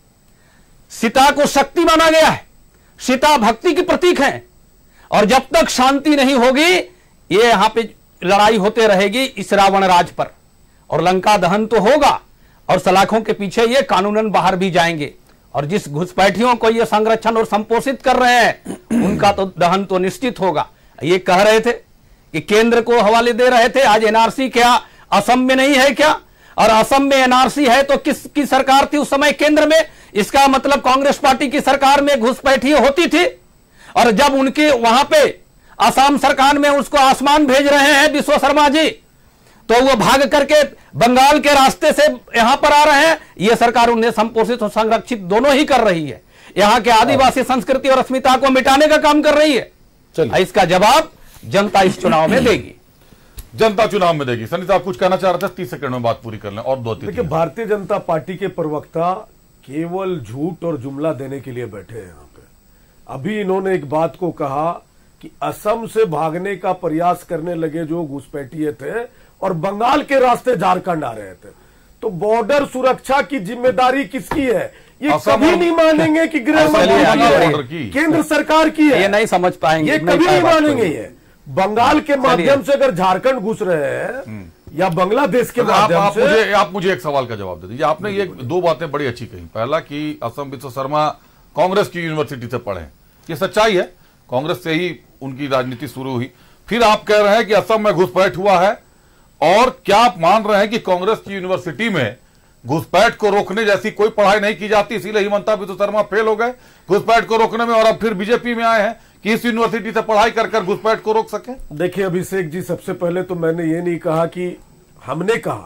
सीता को शक्ति माना गया है, सीता भक्ति की प्रतीक है। और जब तक शांति नहीं होगी, ये यहां पे लड़ाई होते रहेगी इस रावण राज पर, और लंका दहन तो होगा और सलाखों के पीछे ये कानूनन बाहर भी जाएंगे। और जिस घुसपैठियों को ये संरक्षण और संपोषित कर रहे हैं, उनका तो दहन तो निश्चित होगा। ये कह रहे थे कि केंद्र को हवाले दे रहे थे, आज एनआरसी क्या असम में नहीं है क्या? और असम में एनआरसी है तो किसकी सरकार थी उस समय केंद्र में? इसका मतलब कांग्रेस पार्टी की सरकार में घुसपैठी होती थी। और जब उनके वहां पे असम सरकार में उसको आसमान भेज रहे हैं विश्व शर्मा जी, तो वो भाग करके बंगाल के रास्ते से यहां पर आ रहे हैं। ये सरकार उन्हें संपोषित और संरक्षित दोनों ही कर रही है, यहां के आदिवासी संस्कृति और अस्मिता को मिटाने का काम कर रही है। इसका जवाब जनता इस चुनाव में देगी, जनता चुनाव में देगी। सनी साहब कुछ कहना चाह रहे थे, तीस सेकंड में बात पूरी कर लें और दो तीन। देखिए, भारतीय जनता पार्टी के प्रवक्ता केवल झूठ और जुमला देने के लिए बैठे हैं यहाँ पे। अभी इन्होंने एक बात को कहा कि असम से भागने का प्रयास करने लगे जो घुसपैठिए थे और बंगाल के रास्ते झारखंड आ रहे थे, तो बॉर्डर सुरक्षा की जिम्मेदारी किसकी है? ये कभी नहीं मानेंगे कि गृह मंत्री की, केंद्र सरकार की है। ये नहीं समझ पाएंगे, ये कभी नहीं मानेंगे। ये बंगाल के माध्यम से अगर झारखंड घुस रहे हैं या बांग्लादेश के माध्यम आप, से। आप मुझे आप मुझे एक सवाल का जवाब दे दीजिए। आपने ये दो बातें बड़ी अच्छी कही। पहला कि असम विश्व शर्मा कांग्रेस की यूनिवर्सिटी से पढ़े, ये सच्चाई है, कांग्रेस से ही उनकी राजनीति शुरू हुई। फिर आप कह रहे हैं कि असम में घुसपैठ हुआ है, और क्या आप मान रहे हैं कि कांग्रेस की यूनिवर्सिटी में घुसपैठ को रोकने जैसी कोई पढ़ाई नहीं की जाती, इसीलिए हिमंता बिस्वा शर्मा फेल हो गए घुसपैठ को रोकने में, और अब फिर बीजेपी में आए हैं कि इस यूनिवर्सिटी से पढ़ाई कर कर घुसपैठ को रोक सके? देखिए अभिषेक जी, सबसे पहले तो मैंने ये नहीं कहा कि हमने कहा,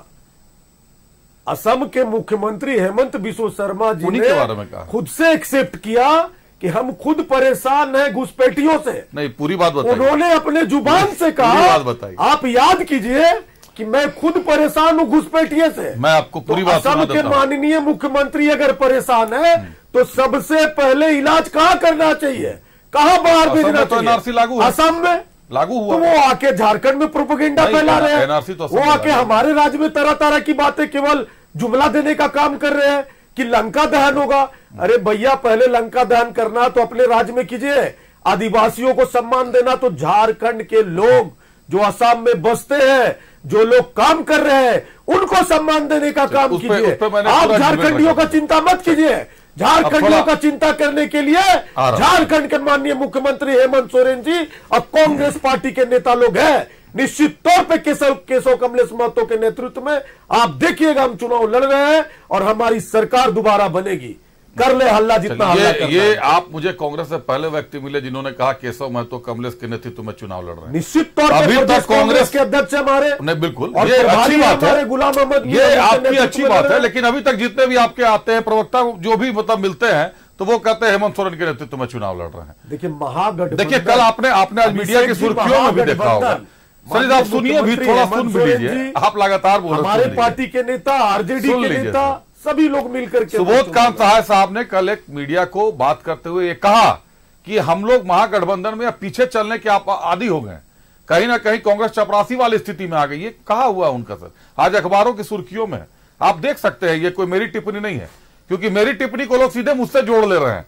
असम के मुख्यमंत्री हेमंत बिस्वा शर्मा जी ने के बारे में कहा, खुद से एक्सेप्ट किया कि हम खुद परेशान हैं घुसपैठियों से। नहीं, पूरी बात बताइए। उन्होंने अपने जुबान से कहा, बात बताइए। आप याद कीजिए कि मैं खुद परेशान हूं घुसपैठिए से। मैं आपको पूरी तो बात असम के माननीय मुख्यमंत्री अगर परेशान है तो सबसे पहले इलाज कहां करना चाहिए, कहां बाहर भेजना तो एनआरसी लागू है, असम में लागू हुआ। तो वो आके झारखंड में प्रोपेगेंडा फैला रहे हैं, तो वो आके हमारे राज्य में तरह तरह की बातें केवल जुमला देने का काम कर रहे हैं कि लंका दहन होगा। अरे भैया, पहले लंका दहन करना तो अपने राज्य में कीजिए। आदिवासियों को सम्मान देना तो झारखंड के लोग जो असम में बसते हैं, जो लोग काम कर रहे हैं, उनको सम्मान देने का काम कीजिए। आप झारखंडियों का चिंता मत कीजिए। झारखंडियों का चिंता करने के लिए झारखंड के माननीय मुख्यमंत्री हेमंत सोरेन जी और कांग्रेस पार्टी के नेता लोग हैं। निश्चित तौर पे केशव केशव कमलेश महतो के नेतृत्व में आप देखिएगा, हम चुनाव लड़ रहे हैं और हमारी सरकार दोबारा बनेगी। कर ले हल्ला जितना हल्ला ये, ये आप मुझे कांग्रेस से पहले व्यक्ति मिले जिन्होंने कहा केशव महतो कमलेश के नेतृत्व में चुनाव लड़ रहे हैं। निश्चित तौर पर अभी तक कांग्रेस के अध्यक्ष हमारे नहीं, बिल्कुल और ये अच्छी बात है, गुलाम अहमद, ये आपकी अच्छी बात है। लेकिन अभी तक जितने भी आपके आते हैं प्रवक्ता जो भी मतलब मिलते हैं, तो वो कहते हैं हेमंत सोरेन के नेतृत्व में चुनाव लड़ रहे हैं। देखिए महागठबंधन, देखिए कल आपने आपने आज मीडिया की सुर्खियों में भी देखा होगा। सनी साहब सुनिए भी, थोड़ा सुन भी लीजिए, आप लगातार बोल रहे हैं। हमारे पार्टी के नेता, आरजेडी के नेता, सभी लोग मिलकर के सुबोध कांत सहाय साहब ने कल एक मीडिया को बात करते हुए ये कहा कि हम लोग महागठबंधन में पीछे चलने के आप आदी हो गए, कहीं ना कहीं कांग्रेस चपरासी वाली स्थिति में आ गई। ये कहा हुआ उनका सर, आज अखबारों की सुर्खियों में आप देख सकते हैं। ये कोई मेरी टिप्पणी नहीं है, क्योंकि मेरी टिप्पणी को लोग सीधे मुझसे जोड़ ले रहे हैं।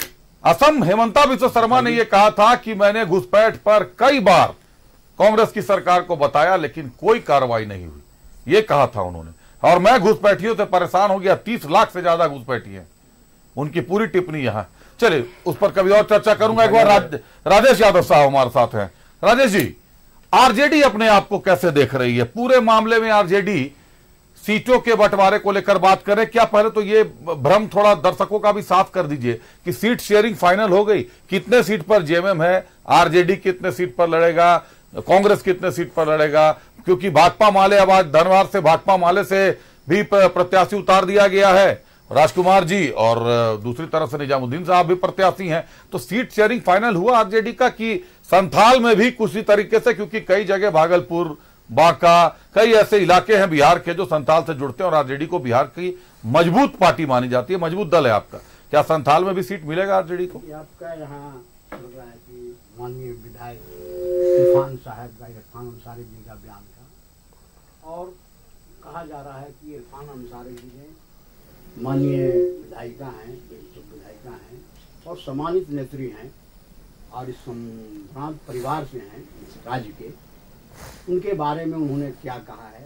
असम हेमंता बिस्वा शर्मा ने यह कहा था कि मैंने घुसपैठ पर कई बार कांग्रेस की सरकार को बताया, लेकिन कोई कार्रवाई नहीं हुई, ये कहा था उन्होंने। और मैं घुसपैठियों से परेशान हो गया, तीस लाख से ज्यादा घुसपैठी हैं, उनकी पूरी टिप्पणी यहां। चलिए उस पर कभी और चर्चा करूंगा। एक बार राज, राजेश यादव साहब हमारे साथ हैं। राजेश जी, आरजेडी अपने आप को कैसे देख रही है पूरे मामले में? आरजेडी सीटों के बंटवारे को लेकर बात करें, क्या पहले तो ये भ्रम थोड़ा दर्शकों का भी साफ कर दीजिए कि सीट शेयरिंग फाइनल हो गई, कितने सीट पर जेएमएम है, आरजेडी कितने सीट पर लड़ेगा, कांग्रेस कितने सीट पर लड़ेगा? क्योंकि भाकपा माले, अब आज धनवार से भाकपा माले से भी प्रत्याशी उतार दिया गया है, राजकुमार जी, और दूसरी तरफ से निजामुद्दीन साहब भी प्रत्याशी हैं। तो सीट शेयरिंग फाइनल हुआ आरजेडी का कि संथाल में भी कुछ तरीके से, क्योंकि कई जगह भागलपुर, बांका, कई ऐसे इलाके हैं बिहार के जो संथाल से जुड़ते हैं और आरजेडी को बिहार की मजबूत पार्टी मानी जाती है, मजबूत दल है आपका। क्या संथाल में भी सीट मिलेगा आरजेडी को? आपका यहाँ चल रहा है कि माननीय विधायक इरफान साहब का, इरफान अंसारी जी का बयान था, और कहा जा रहा है कि इरफान अंसारी जी ने माननीय विधायिका हैं, विधायिका हैं और सम्मानित नेत्री हैं और इस संभ्रांत परिवार से हैं राज्य के, उनके बारे में उन्होंने क्या कहा है।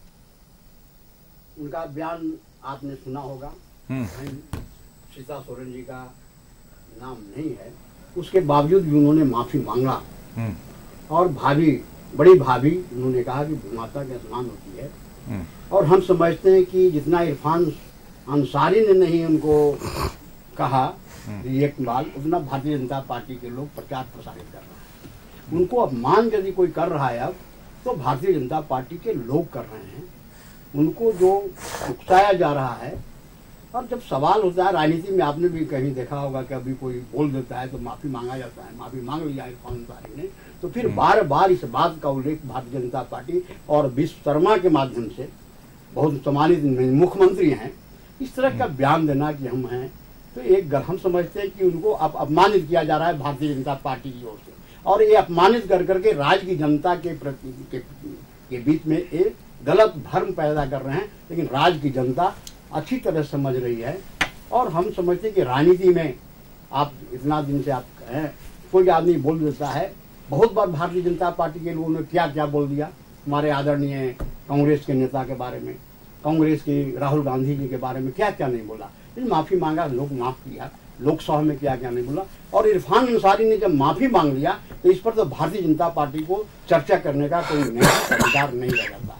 उनका बयान आपने सुना होगा। सीता सोरेन जी का नाम नहीं है, उसके बावजूद भी उन्होंने माफी मांगा और भाभी, बड़ी भाभी, उन्होंने कहा कि माता के समान होती है। और हम समझते हैं कि जितना इरफान अंसारी ने नहीं उनको कहा एक बार, उतना भारतीय जनता पार्टी के लोग प्रचार प्रसारित कर रहे हैं। उनको अपमान यदि कोई कर रहा है अब, तो भारतीय जनता पार्टी के लोग कर रहे हैं। उनको जो उकसाया जा रहा है, और जब सवाल होता है राजनीति में, आपने भी कहीं देखा होगा कि अभी कोई बोल देता है तो माफी मांगा जाता है। माफी मांग लिया इरफान अंसारी ने, तो फिर बार बार इस बात का उल्लेख भारतीय जनता पार्टी और विश्वकर्मा के माध्यम से, बहुत सम्मानित मुख्यमंत्री हैं, इस तरह का बयान देना कि हम हैं, तो एक हम समझते हैं कि उनको अब अपमानित किया जा रहा है भारतीय जनता पार्टी की ओर से, और ये अपमानित कर करके राज्य की जनता के प्रति के, के बीच में एक गलत भ्रम पैदा कर रहे हैं। लेकिन राज्य की जनता अच्छी तरह समझ रही है, और हम समझते हैं कि राजनीति में आप इतना दिन से आप हैं, कोई आदमी बोल देता है। बहुत बार भारतीय जनता पार्टी के लोगों ने क्या क्या बोल दिया हमारे आदरणीय कांग्रेस के नेता के बारे में, कांग्रेस के राहुल गांधी जी के बारे में क्या क्या नहीं बोला। लेकिन माफी मांगा, लोग माफ किया, लोकसभा में क्या क्या नहीं बोला। और इरफान अंसारी ने जब माफी मांग लिया तो इस पर तो भारतीय जनता पार्टी को चर्चा करने का कोई अधिकार नहीं रह जाता है।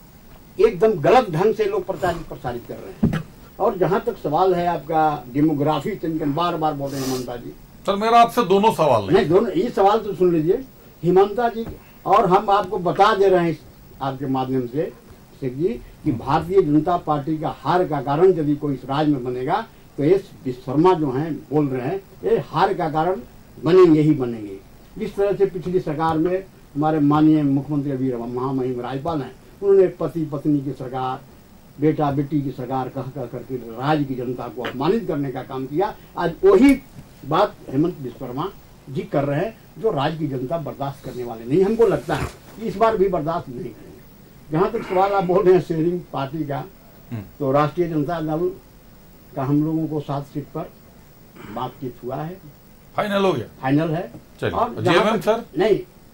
एकदम गलत ढंग से लोग प्रचारित प्रसारित कर रहे हैं। और जहां तक सवाल है आपका डेमोग्राफी, चिंतन बार बार बोल रहे हैं हिमंता जी। सर मेरा आपसे दोनों सवाल नहीं, दोनों ये सवाल तो सुन लीजिए हिमंता जी, और हम आपको बता दे रहे हैं आपके माध्यम से जी कि भारतीय जनता पार्टी का हार का कारण यदि कोई इस राज्य में बनेगा तो ये विश्वकर्मा जो हैं बोल रहे हैं, ये हार का कारण बनेंगे ही बनेंगे। जिस तरह से पिछली सरकार में हमारे माननीय मुख्यमंत्री अभी महामहिम राज्यपाल हैं, उन्होंने पति पत्नी की सरकार, बेटा बेटी की सरकार कह कह करके राज्य की जनता को अपमानित करने का काम किया। आज वही बात हेमंत विश्वकर्मा जी कर रहे हैं, जो राज्य की जनता बर्दाश्त करने वाले नहीं। हमको लगता है कि इस बार भी बर्दाश्त नहीं करेंगे। जहाँ तक सवाल आप बोल रहे हैं शेयरिंग पार्टी का, तो राष्ट्रीय जनता दल का हम लोगों को सात सीट पर बातचीत हुआ है, फाइनल हो गया, फाइनल है। और जेएमएम सर नहीं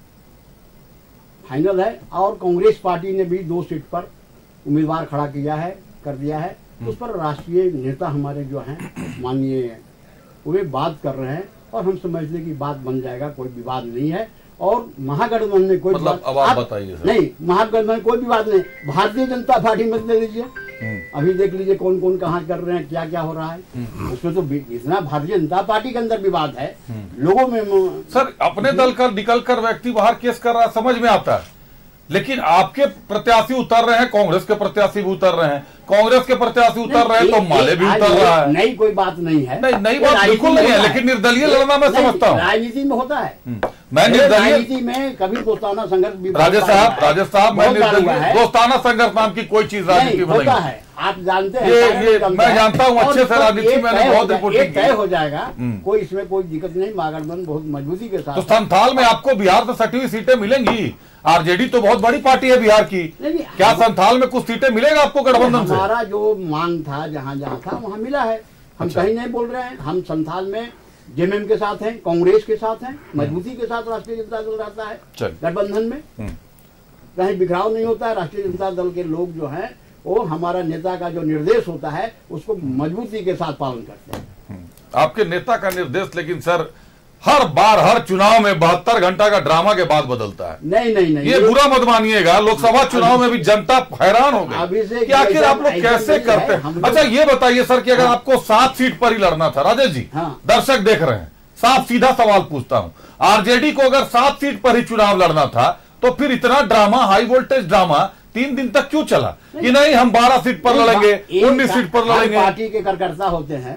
फाइनल है, और कांग्रेस पार्टी ने भी दो सीट पर उम्मीदवार खड़ा किया है, कर दिया है। उस पर राष्ट्रीय नेता हमारे जो हैं माननीय वे बात कर रहे हैं, और हम समझते हैं कि बात बन जाएगा, कोई विवाद नहीं है। और महागठबंधन में कोई मतलब अब आप बताइए सर। नहीं, महागठबंधन कोई विवाद नहीं। भारतीय जनता पार्टी में दे लीजिए, अभी देख लीजिए कौन कौन कहाँ कर रहे हैं, क्या क्या हो रहा है। उसमें तो इतना भारतीय जनता पार्टी के अंदर विवाद है लोगों में। सर अपने दल का निकल कर व्यक्ति बाहर केस कर रहा है, समझ में आता है, लेकिन आपके प्रत्याशी उतर रहे हैं, कांग्रेस के प्रत्याशी भी उतर रहे हैं, कांग्रेस के प्रत्याशी उतर रहे हैं तो माले भी उतर रहा है। नई कोई बात नहीं है, नहीं नई बात बिल्कुल नहीं है, लेकिन निर्दलीय लड़ना मैं समझता हूँ राजनीति में होता है। मैं निर्दलीय राजनीति में कभी दोस्ताना संघर्ष, राजेश साहब राजेश साहब मैं निर्दलीय दोस्ताना संघर्ष नाम की कोई चीज राजनीति में नहीं है। आप जानते हैं, ये, ये मैं जानता हूँ अच्छे से राजनीति, मैंने बहुत रिपोर्टिंग तय हो जाएगा, कोई इसमें कोई दिक्कत नहीं। महागठबंधन बहुत मजबूती के साथ। तो संथाल में आपको बिहार से सटी हुई सीटें मिलेंगी। आरजेडी तो बहुत बड़ी पार्टी है बिहार की, क्या संथाल में कुछ सीटें मिलेगा आपको गठबंधन से? हमारा जो मांग था जहाँ जहाँ था वहाँ मिला है। हम कहीं नहीं बोल रहे हैं, हम संथाल में जेएमएम के साथ हैं, कांग्रेस के साथ हैं, मजबूती के साथ राष्ट्रीय जनता दल रहता है गठबंधन में, कहीं बिखराव नहीं होता है। राष्ट्रीय जनता दल के लोग जो हैं वो हमारा नेता का जो निर्देश होता है उसको मजबूती के साथ पालन करते हैं। आपके नेता का निर्देश लेकिन सर हर बार हर चुनाव में बहत्तर घंटा का ड्रामा के बाद बदलता है। नहीं नहीं नहीं, ये बुरा मत मानिएगा, लोकसभा चुनाव में भी जनता हैरान हो गई कि आखिर आप लोग कैसे करते हैं। अच्छा ये बताइए सर कि अगर आपको सात सीट पर ही लड़ना था, राजेश जी दर्शक देख रहे हैं, साफ सीधा सवाल पूछता हूं, आरजेडी को अगर सात सीट पर ही चुनाव लड़ना था तो फिर इतना ड्रामा, हाई वोल्टेज ड्रामा तीन दिन तक क्यों चला कि नहीं हम बारह सीट पर लड़ेंगे, उन्नीस सीट पर लड़ेंगे? पार्टी के कार्यकर्ता होते हैं,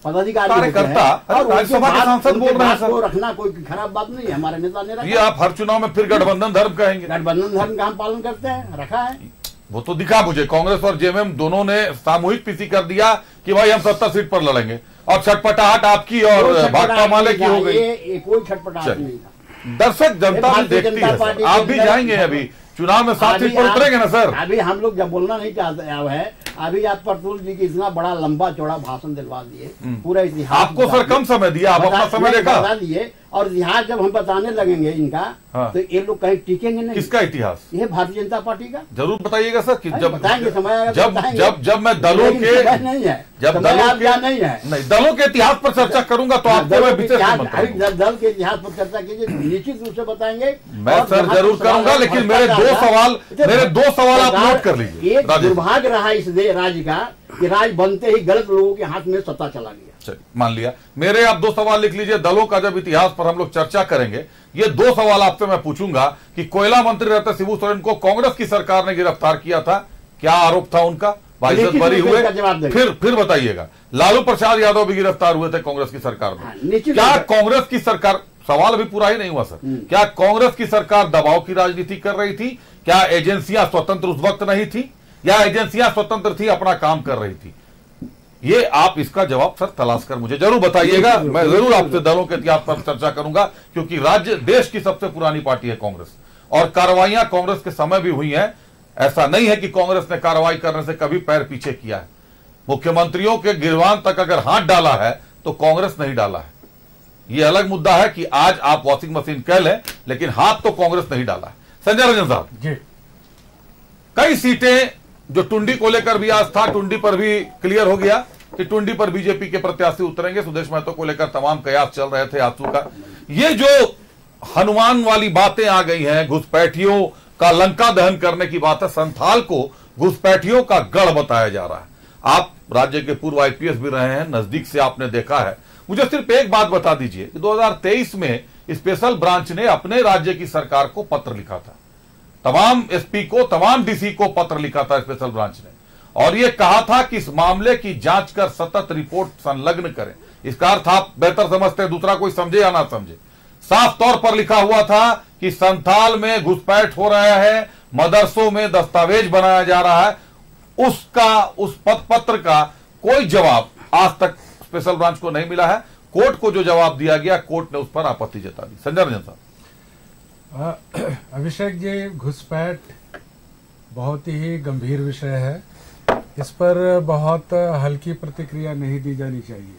पदाधिकारी कार्यकर्ता, और राज्यसभा के सांसद बोल रहे हैं सर, रखना कोई खराब बात नहीं है। हमारे नेता ने रखा। ये आप हर चुनाव में फिर गठबंधन धर्म कहेंगे। गठबंधन धर्म का हम पालन करते हैं, रखा है। वो तो दिखा मुझे, कांग्रेस और जेएमएम दोनों ने सामूहिक पीसी कर दिया कि भाई हम सत्तर सीट पर लड़ेंगे, और छटपटाहट आपकी और भाकपा माले की हो गई। ये कोई छटपटाहट नहीं था। दर्शक जनता भी देखती है सर। आप भी जाएंगे अभी चुनाव में सात सीट पर उतरेंगे ना सर? अभी हम लोग जब बोलना नहीं चाहते है, अभी आप प्रतुल जी की इतना बड़ा लंबा चौड़ा भाषण दिलवा दिए, पूरा इतिहास आपको सर कम समय दिया, आप अपना समय देखा दिए, और इतिहास जब हम बताने लगेंगे इनका, हाँ। तो ये लोग कहीं टिकेंगे नहीं। किसका इतिहास? ये भारतीय जनता पार्टी का। जरूर बताइएगा सर कि जब बताएंगे, समय जब जब जब मैं दलों के नहीं है, जब दलों के नहीं है नहीं दलों के इतिहास पर चर्चा करूंगा तो आपको मैं विशेष दल के इतिहास पर चर्चा कीजिए, निश्चित रूप से बताएंगे। मैं सर जरूर करूंगा, लेकिन मेरे दो सवाल मेरे दो सवाल आप नोट कर लीजिए। एक दुर्भाग्य रहा इस राज्य का कि राज्य बनते ही गलत लोगों के हाथ में सत्ता चला गया। मान लिया। मेरे आप दो सवाल लिख लीजिए। दलों का जब इतिहास पर हम लोग चर्चा करेंगे, ये दो सवाल आपसे मैं पूछूंगा कि कोयला मंत्री रहते शिबू सोरेन को कांग्रेस की सरकार ने गिरफ्तार किया था, क्या आरोप था उनका? बाइज्जत बरी हुए, फिर फिर बताइएगा। लालू प्रसाद यादव भी गिरफ्तार हुए थे कांग्रेस की सरकार में। क्या कांग्रेस की सरकार, सवाल अभी पूरा ही नहीं हुआ सर, क्या कांग्रेस की सरकार दबाव की राजनीति कर रही थी? क्या एजेंसियां स्वतंत्र उस वक्त नहीं थी, या एजेंसियां स्वतंत्र थी, अपना काम कर रही थी? ये आप इसका जवाब सर तलाश कर मुझे जरूर बताइएगा। मैं जरूर आपसे दलों के इतिहास पर चर्चा करूंगा, क्योंकि राज्य देश की सबसे पुरानी पार्टी है कांग्रेस, और कार्रवाइयां कांग्रेस के समय भी हुई हैं। ऐसा नहीं है कि कांग्रेस ने कार्रवाई करने से कभी पैर पीछे किया है। मुख्यमंत्रियों के गिरवान तक अगर हाथ डाला है तो कांग्रेस नहीं डाला है। यह अलग मुद्दा है कि आज आप वॉशिंग मशीन कह लें, लेकिन हाथ तो कांग्रेस नहीं डाला है। संजय रंजन साहब जी, कई सीटें जो टुंडी को लेकर भी आज था, टुंडी पर भी क्लियर हो गया कि टुंडी पर बीजेपी के प्रत्याशी उतरेंगे। सुदेश महतो को लेकर तमाम कयास चल रहे थे आंसू का। ये जो हनुमान वाली बातें आ गई हैं, घुसपैठियों का लंका दहन करने की बात है, संथाल को घुसपैठियों का गढ़ बताया जा रहा है। आप राज्य के पूर्व आईपीएस भी रहे हैं, नजदीक से आपने देखा है। मुझे सिर्फ एक बात बता दीजिए कि दो हज़ार तेईस में स्पेशल ब्रांच ने अपने राज्य की सरकार को पत्र लिखा था, तमाम एसपी को, तमाम डीसी को पत्र लिखा था स्पेशल ब्रांच ने, और यह कहा था कि इस मामले की जांच कर सतत रिपोर्ट संलग्न करें। इसका अर्थ आप बेहतर समझते हैं, दूसरा कोई समझे या ना समझे। साफ तौर पर लिखा हुआ था कि संथाल में घुसपैठ हो रहा है, मदरसों में दस्तावेज बनाया जा रहा है। उसका, उस पत्र का कोई जवाब आज तक स्पेशल ब्रांच को नहीं मिला है। कोर्ट को जो जवाब दिया गया, कोर्ट ने उस पर आपत्ति जता दी। संजय रंजन साहब। अभिषेक जी, घुसपैठ बहुत ही गंभीर विषय है, इस पर बहुत हल्की प्रतिक्रिया नहीं दी जानी चाहिए।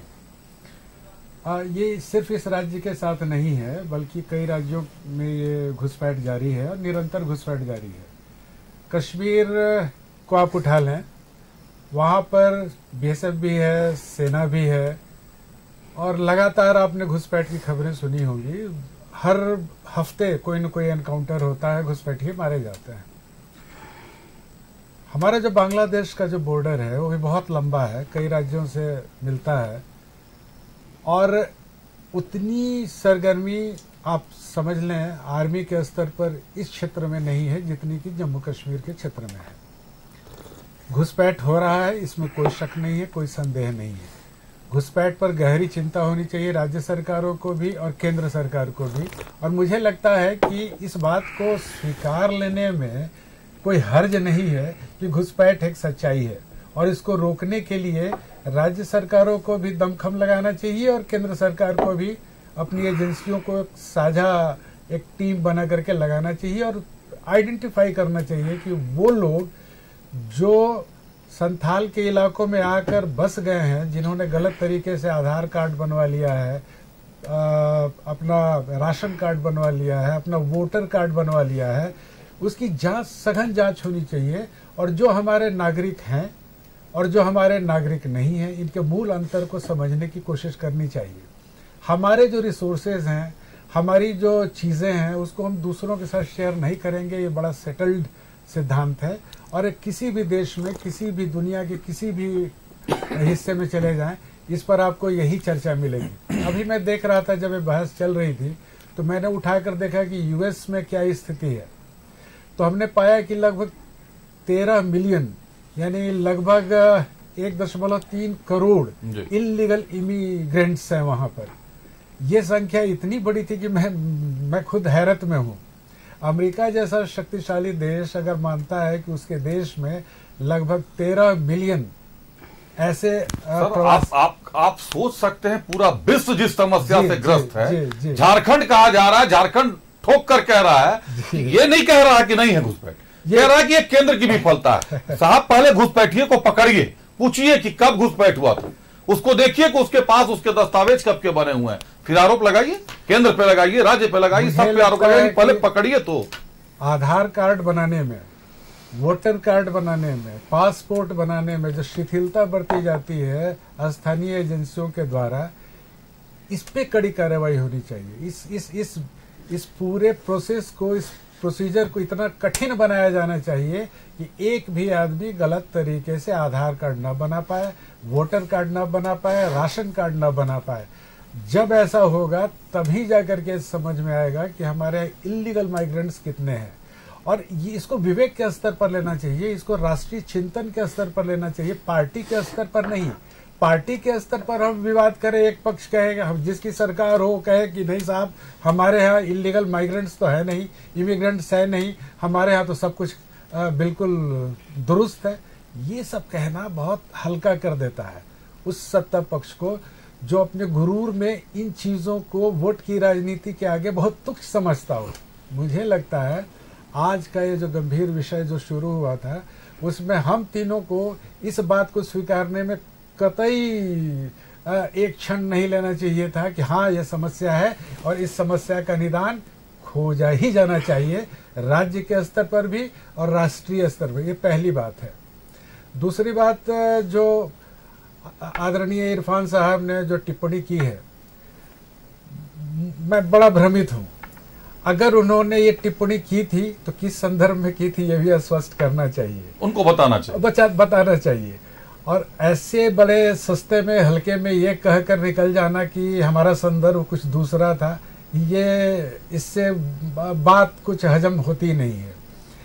आ, ये सिर्फ इस राज्य के साथ नहीं है, बल्कि कई राज्यों में ये घुसपैठ जारी है और निरंतर घुसपैठ जारी है। कश्मीर को आप उठा लें, वहाँ पर बीएसएफ भी है, सेना भी है, और लगातार आपने घुसपैठ की खबरें सुनी होंगी। हर हफ्ते कोई न कोई एनकाउंटर होता है, घुसपैठिए मारे जाते हैं। हमारा जो बांग्लादेश का जो बॉर्डर है वो भी बहुत लंबा है, कई राज्यों से मिलता है, और उतनी सरगर्मी आप समझ लें आर्मी के स्तर पर इस क्षेत्र में नहीं है जितनी कि जम्मू कश्मीर के क्षेत्र में है। घुसपैठ हो रहा है, इसमें कोई शक नहीं है, कोई संदेह नहीं है। घुसपैठ पर गहरी चिंता होनी चाहिए राज्य सरकारों को भी और केंद्र सरकार को भी, और मुझे लगता है कि इस बात को स्वीकार लेने में कोई हर्ज नहीं है कि घुसपैठ एक सच्चाई है, और इसको रोकने के लिए राज्य सरकारों को भी दमखम लगाना चाहिए और केंद्र सरकार को भी अपनी एजेंसियों को साझा एक टीम बना करके लगाना चाहिए, और आइडेंटिफाई करना चाहिए कि वो लोग जो संथाल के इलाकों में आकर बस गए हैं, जिन्होंने गलत तरीके से आधार कार्ड बनवा लिया है, आ, अपना राशन कार्ड बनवा लिया है, अपना वोटर कार्ड बनवा लिया है, उसकी जांच, सघन जांच होनी चाहिए। और जो हमारे नागरिक हैं और जो हमारे नागरिक नहीं हैं, इनके मूल अंतर को समझने की कोशिश करनी चाहिए। हमारे जो रिसोर्सेज हैं, हमारी जो चीज़ें हैं, उसको हम दूसरों के साथ शेयर नहीं करेंगे, ये बड़ा सेटल्ड सिद्धांत है। और किसी भी देश में, किसी भी दुनिया के किसी भी हिस्से में चले जाएं, इस पर आपको यही चर्चा मिलेगी। अभी मैं देख रहा था, जब ये बहस चल रही थी, तो मैंने उठाकर देखा कि यूएस में क्या स्थिति है, तो हमने पाया कि लगभग तेरह मिलियन यानी लगभग एक दशमलव तीन करोड़ इलीगल इमिग्रेंट्स हैं वहां पर। ये संख्या इतनी बड़ी थी कि मैं मैं खुद हैरत में हूं। अमेरिका जैसा शक्तिशाली देश अगर मानता है कि उसके देश में लगभग तेरह मिलियन ऐसे सर, आप आप आप सोच सकते हैं पूरा विश्व जिस समस्या से ग्रस्त है, झारखंड कहा जा रहा है, झारखंड ठोक कर कह रहा है, ये नहीं कह रहा है कि नहीं है घुसपैठ, कह रहा है कि ये केंद्र की विफलता है। साहब पहले घुसपैठिए को पकड़िए, पूछिए कि कब घुसपैठ हुआ था, उसको देखिए कि उसके पास उसके दस्तावेज कब के बने हुए हैं, फिर आरोप लगाइए, केंद्र पे लगाइए, राज्य पे लगाइए, सब पे आरोप लगाइए, पहले पकड़िए। तो आधार कार्ड बनाने में, वोटर कार्ड बनाने में, पासपोर्ट बनाने में जो शिथिलता बरती जाती है स्थानीय एजेंसियों के द्वारा, इस पे कड़ी कार्रवाई होनी चाहिए। इस इस इस इस पूरे प्रोसेस को, इस प्रोसीजर को इतना कठिन बनाया जाना चाहिए कि एक भी आदमी गलत तरीके से आधार कार्ड न बना पाए, वोटर कार्ड न बना पाए, राशन कार्ड न बना पाए। जब ऐसा होगा तभी जाकर के समझ में आएगा कि हमारे इलीगल माइग्रेंट्स कितने हैं। और ये इसको विवेक के स्तर पर लेना चाहिए, इसको राष्ट्रीय चिंतन के स्तर पर लेना चाहिए, पार्टी के स्तर पर नहीं। पार्टी के स्तर पर हम विवाद करें, एक पक्ष कहेगा, हम जिसकी सरकार हो कहे कि नहीं साहब हमारे यहाँ इलीगल माइग्रेंट्स तो है नहीं, इमिग्रेंट्स है नहीं, हमारे यहाँ तो सब कुछ आ, बिल्कुल दुरुस्त है। ये सब कहना बहुत हल्का कर देता है उस सत्ता पक्ष को जो अपने गुरूर में इन चीजों को वोट की राजनीति के आगे बहुत तुच्छ समझता हो। मुझे लगता है आज का ये जो गंभीर विषय जो शुरू हुआ था उसमें हम तीनों को इस बात को स्वीकारने में कतई एक क्षण नहीं लेना चाहिए था कि हाँ ये समस्या है और इस समस्या का निदान खोजा ही जाना चाहिए, राज्य के स्तर पर भी और राष्ट्रीय स्तर पर। ये पहली बात है। दूसरी बात, जो आदरणीय इरफान साहब ने जो टिप्पणी की है, मैं बड़ा भ्रमित हूं। अगर उन्होंने ये टिप्पणी की थी तो किस संदर्भ में की थी ये भी स्पष्ट करना चाहिए, उनको बताना चाहिए, बचा बताना चाहिए। और ऐसे बड़े सस्ते में हल्के में ये कहकर निकल जाना कि हमारा संदर्भ कुछ दूसरा था, ये इससे बात कुछ हजम होती नहीं है।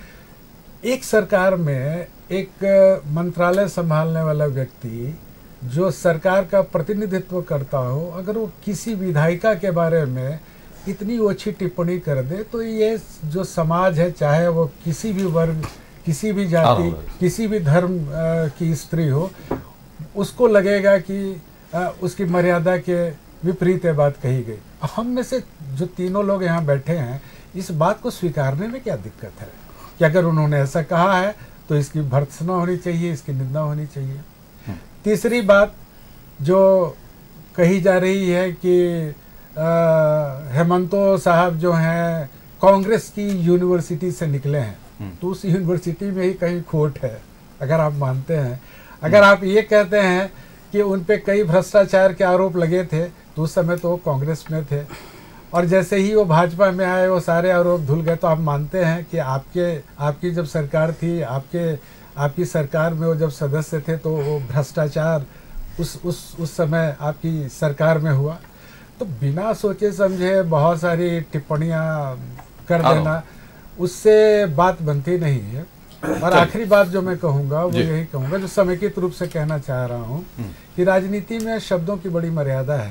एक सरकार में एक मंत्रालय संभालने वाला व्यक्ति जो सरकार का प्रतिनिधित्व करता हो, अगर वो किसी विधायिका के बारे में इतनी ओछी टिप्पणी कर दे तो ये जो समाज है, चाहे वो किसी भी वर्ग, किसी भी जाति, किसी भी धर्म की स्त्री हो, उसको लगेगा कि उसकी मर्यादा के विपरीत ये बात कही गई। हम में से जो तीनों लोग यहाँ बैठे हैं, इस बात को स्वीकारने में क्या दिक्कत है कि अगर उन्होंने ऐसा कहा है तो इसकी भर्त्सना होनी चाहिए, इसकी निंदा होनी चाहिए। तीसरी बात जो कही जा रही है कि हेमंतो साहब जो हैं कांग्रेस की यूनिवर्सिटी से निकले हैं, तो उस यूनिवर्सिटी में ही कहीं खोट है अगर आप मानते हैं। अगर आप ये कहते हैं कि उन पे कई भ्रष्टाचार के आरोप लगे थे तो उस समय तो वो कांग्रेस में थे, और जैसे ही वो भाजपा में आए वो सारे आरोप धुल गए, तो आप मानते हैं कि आपके आपकी जब सरकार थी, आपके आपकी सरकार में वो जब सदस्य थे तो वो भ्रष्टाचार उस उस उस समय आपकी सरकार में हुआ। तो बिना सोचे समझे बहुत सारी टिप्पणियां कर देना, उससे बात बनती नहीं है। और आखिरी बात जो मैं कहूँगा वो यही कहूँगा, जो समेकित रूप से कहना चाह रहा हूँ कि राजनीति में शब्दों की बड़ी मर्यादा है।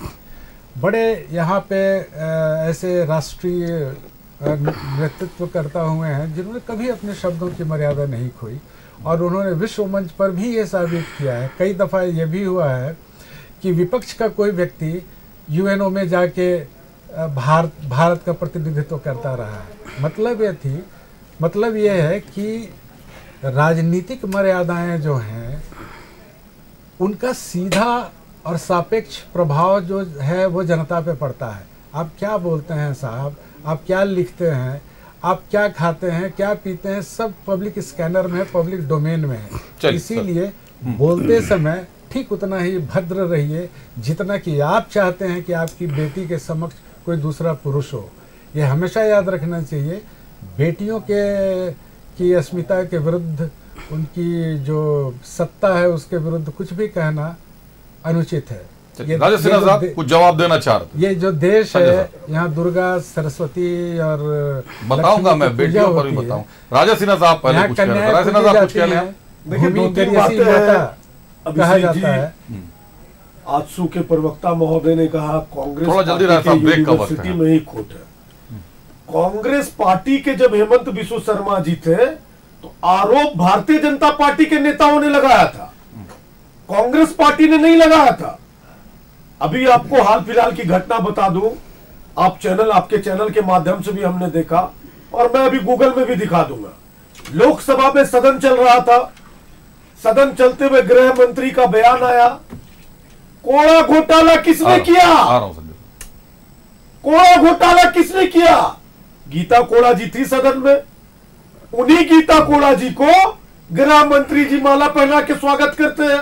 बड़े यहाँ पे ऐसे राष्ट्रीय नेतृत्व करता हुए हैं जिन्होंने कभी अपने शब्दों की मर्यादा नहीं खोई, और उन्होंने विश्व मंच पर भी ये साबित किया है। कई दफ़ा ये भी हुआ है कि विपक्ष का कोई व्यक्ति यूएनओ में जाके भारत भारत का प्रतिनिधित्व करता रहा है। मतलब ये थी मतलब ये है कि राजनीतिक मर्यादाएं जो हैं उनका सीधा और सापेक्ष प्रभाव जो है वो जनता पे पड़ता है। आप क्या बोलते हैं साहब, आप क्या लिखते हैं, आप क्या खाते हैं, क्या पीते हैं, सब पब्लिक स्कैनर में है, पब्लिक डोमेन में है। इसीलिए बोलते समय ठीक उतना ही भद्र रहिए जितना कि आप चाहते हैं कि आपकी बेटी के समक्ष कोई दूसरा पुरुष हो। ये हमेशा याद रखना चाहिए। बेटियों के की अस्मिता के विरुद्ध, उनकी जो सत्ता है उसके विरुद्ध कुछ भी कहना अनुचित है। ये, राजा सिन्हा साहब कुछ जवाब देना चाह रहे। ये जो देश है, यहाँ दुर्गा, सरस्वती और बताऊंगा मैं, बेटियों पर भी बताऊं। राजा सिन्हा साहब पहले कुछ कह रहे हैं। राजा सिन्हा साहब कुछ कह रहे हैं। देखिए दो तीन बातें हैं, कहा अभिषेक जी, जाता है। आजसू के प्रवक्ता महोदय ने कहा कांग्रेस थोड़ा जल्दी पार्टी रहा के साहब, ब्रेक का वक्त यूनिवर्सिटी है। में ही खोट है। कांग्रेस पार्टी के जब हेमंत बिस्व शर्मा जी थे तो आरोप भारतीय जनता पार्टी के नेताओं ने लगाया था, कांग्रेस पार्टी ने नहीं लगाया था। अभी आपको हाल फिलहाल की घटना बता दूं, आप चैनल आपके चैनल के माध्यम से भी हमने देखा और मैं अभी गूगल में भी दिखा दूंगा। लोकसभा में सदन चल रहा था, सदन चलते हुए गृह मंत्री का बयान आया, कोड़ा घोटाला किसने किया, आ रहा हूं संजय। कोड़ा घोटाला किसने किया? गीता कोड़ा जी थी सदन में, उन्हीं गीता कोड़ा जी को गृह मंत्री जी माला पहना के स्वागत करते हैं,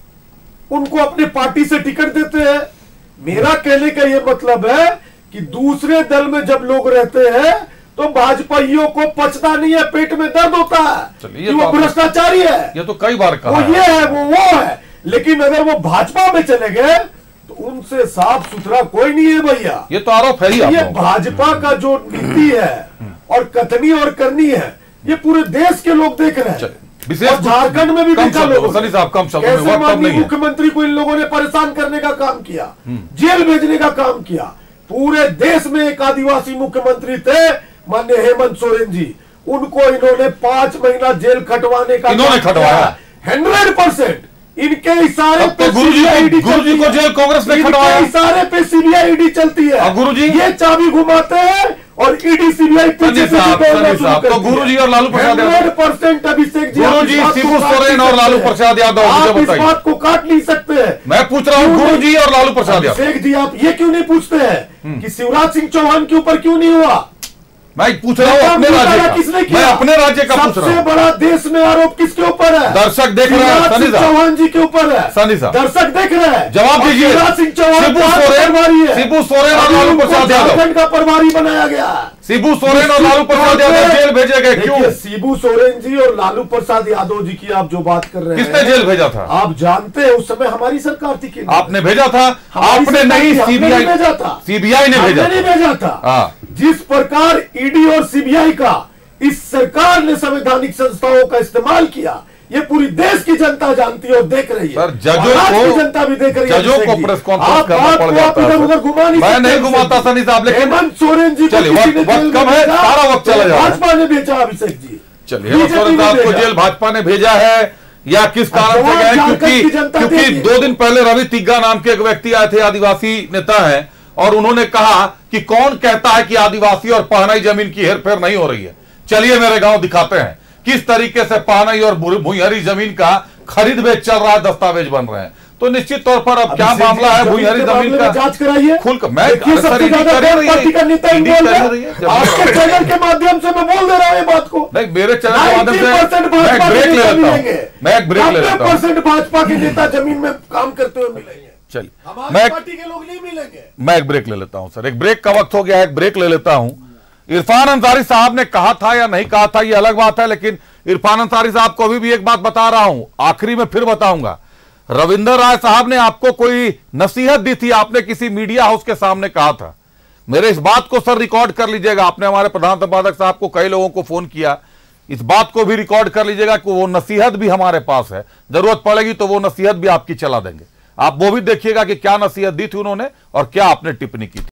उनको अपने पार्टी से टिकट देते हैं। मेरा कहने का यह मतलब है कि दूसरे दल में जब लोग रहते हैं तो भाजपाइयों को पचता नहीं है, पेट में दर्द होता है कि वो भ्रष्टाचारी है, ये तो कई बार कहा वो है। ये है वो वो है। लेकिन अगर वो भाजपा में चले गए तो उनसे साफ सुथरा कोई नहीं है भैया। ये तो आरोप है ही आप ये लोगों का। भाजपा का जो नीति है और कथनी और करनी है, ये पूरे देश के लोग देख रहे हैं। विशेष और झारखंड में भी कम देखा शब्दों लोगों में, सनी साहब, कम शब्दों में, कैसे वक्त कम माननीय नहीं है। मुख्यमंत्री को इन लोगों ने परेशान करने का काम किया, जेल भेजने का काम किया। पूरे देश में एक आदिवासी मुख्यमंत्री थे माननीय हेमंत सोरेन जी, उनको इन्होंने पांच महीना जेल खटवाने का इन्होंने खटवाया हंड्रेड परसेंट। इनके इशारे अब तो पे गुरुजी को- सीबीआई गुरुजी को जेल कांग्रेस ने खटवाया। इनके इशारे पे सीबीआई ईडी चलती है। अब गुरुजी ये चाबी घुमाते हैं और ईडी सीबीआई सनी साहब, सनी साहब, तो गुरुजी और लालू प्रसाद यादव- हंड्रेड परसेंट अभिषेक जी, आप गुरुजी, इस बात को शिबू काट सोरेन नहीं और लालू सकते हैं। प्रसाद यादव, मुझे आप इस बताइए। बात को काट नहीं सकते हैं। मैं पूछ रहा हूं क्यों गुरुजी और लालू प्रसाद यादव। अभिषेक जी, आप ये क्यों नहीं पूछते हैं कि शिवराज सिंह चौहान के ऊपर क्यों नहीं हुआ? मैं पूछ रहा हूं अपने राज्य का, किसने किया? मैं अपने राज्य का पूछ रहा सबसे हूं। बड़ा देश में आरोप किसके ऊपर है? दर्शक देख रहे हैं, शिवराज सनी सिंह साहब। चौहान जी के ऊपर है। सनी साहब। दर्शक देख रहे हैं। जवाब और दीजिए। शिवराज सिंह चौहान शिबू भारत सोरेन- का प्रभारी है। शिबू सोरेन और अभी लालू उनको प्रसाद यादव। झारखंड का प्रभारी बनाया गया है। शिबू सोरेन और लालू प्रसाद यादव जेल भेजे गए, क्यों? देखिए, शिबू सोरेन जी और लालू प्रसाद यादव जी की आप जो बात कर रहे हैं, किसने जेल भेजा था? आप जानते हैं उस समय हमारी सरकार थी कि नहीं? आपने भेजा था? हमारी आपने सरकार नहीं, थी, हमने सीबीआई नहीं भेजा था। सीबीआई ने भेजा हमने था। नहीं भेजा था। हाँ। जिस प्रकार ईडी और सीबीआई का इस सरकार ने संवैधानिक संस्थाओं का इस्तेमाल किया, ये पूरी देश की जनता जानती है और देख रही है। सर, जजों और आज को- की जनता भी देख रही है। जजों अभिषेक को जी। प्रेस कॉन्फ्रेंस आप करना बात पड़ को जाता आप है, इधर सर। उधर घुमा नहीं मैं सकते नहीं अभिषेक घुमाता, जी। सनी साहब, लेकिन- हेमंत सोरेन जी को चलिए, किसी वक्त- ने वक्त जेल में कम है, भेजा, सारा वक्त चला जा रहा है। भाजपा ने भेजा अभिषेक जी। चलिए, हेमंत बीजेपी सोरेन ने साहब को भेजा। जेल भाजपा ने भेजा है या किस कारण से जवाब गए? झारखंड क्योंकि की जनता क्योंकि देगी। दो दिन पहले रवि तिग्गा नाम के एक व्यक्ति आए थे, आदिवासी नेता है, और उन्होंने कहा कि कौन कहता है कि आदिवासी और पहनाई जमीन की हेरफेर नहीं हो रही है। चलिए मेरे गांव दिखाते हैं किस तरीके से पहनाई और भूइंहरी जमीन का खरीद बेच चल रहा है, दस्तावेज बन रहे हैं। तो निश्चित तौर पर अब क्या मामला है भूइंहरी जमीन का, जांच कराइए। खुलकर मैं देखिए, सर, सबसे ईडी ज्यादा कर ही रही है। पार्टी का नेता ईडी इन्वॉल्व कर ही रही है। है। आपके चैनल के माध्यम से मैं बोल दे रहा हूं ये बात को। नहीं, मेरे चैनल के माध्यम से मैं एक भाजपा ब्रेक के ले नेता लेता हूं मिलेंगे। मैं एक ब्रेक ले लेता हूं परसेंट भाजपा के नेता जमीन में काम करते हुए मिलेंगे। चलिए, हमारी मैं पार्टी के लोग नहीं मिलेंगे। मैं एक ब्रेक ले लेता हूं सर, एक ब्रेक का वक्त हो गया है, एक ब्रेक ले लेता हूं। इरफान अंसारी साहब ने कहा था या नहीं कहा था ये अलग बात है, लेकिन इरफान अंसारी साहब को अभी भी एक बात बता रहा हूं, आखिरी में फिर बताऊंगा। रविंदर राय साहब ने आपको कोई नसीहत दी थी, आपने किसी मीडिया हाउस के सामने कहा था। मेरे इस बात को सर रिकॉर्ड कर लीजिएगा, आपने हमारे प्रधान संपादक साहब को कई लोगों को फोन किया, इस बात को भी रिकॉर्ड कर लीजिएगा कि वो नसीहत भी हमारे पास है, जरूरत पड़ेगी तो वो नसीहत भी आपकी चला देंगे। आप वो भी देखिएगा कि क्या नसीहत दी थी उन्होंने और क्या आपने टिप्पणी की थी।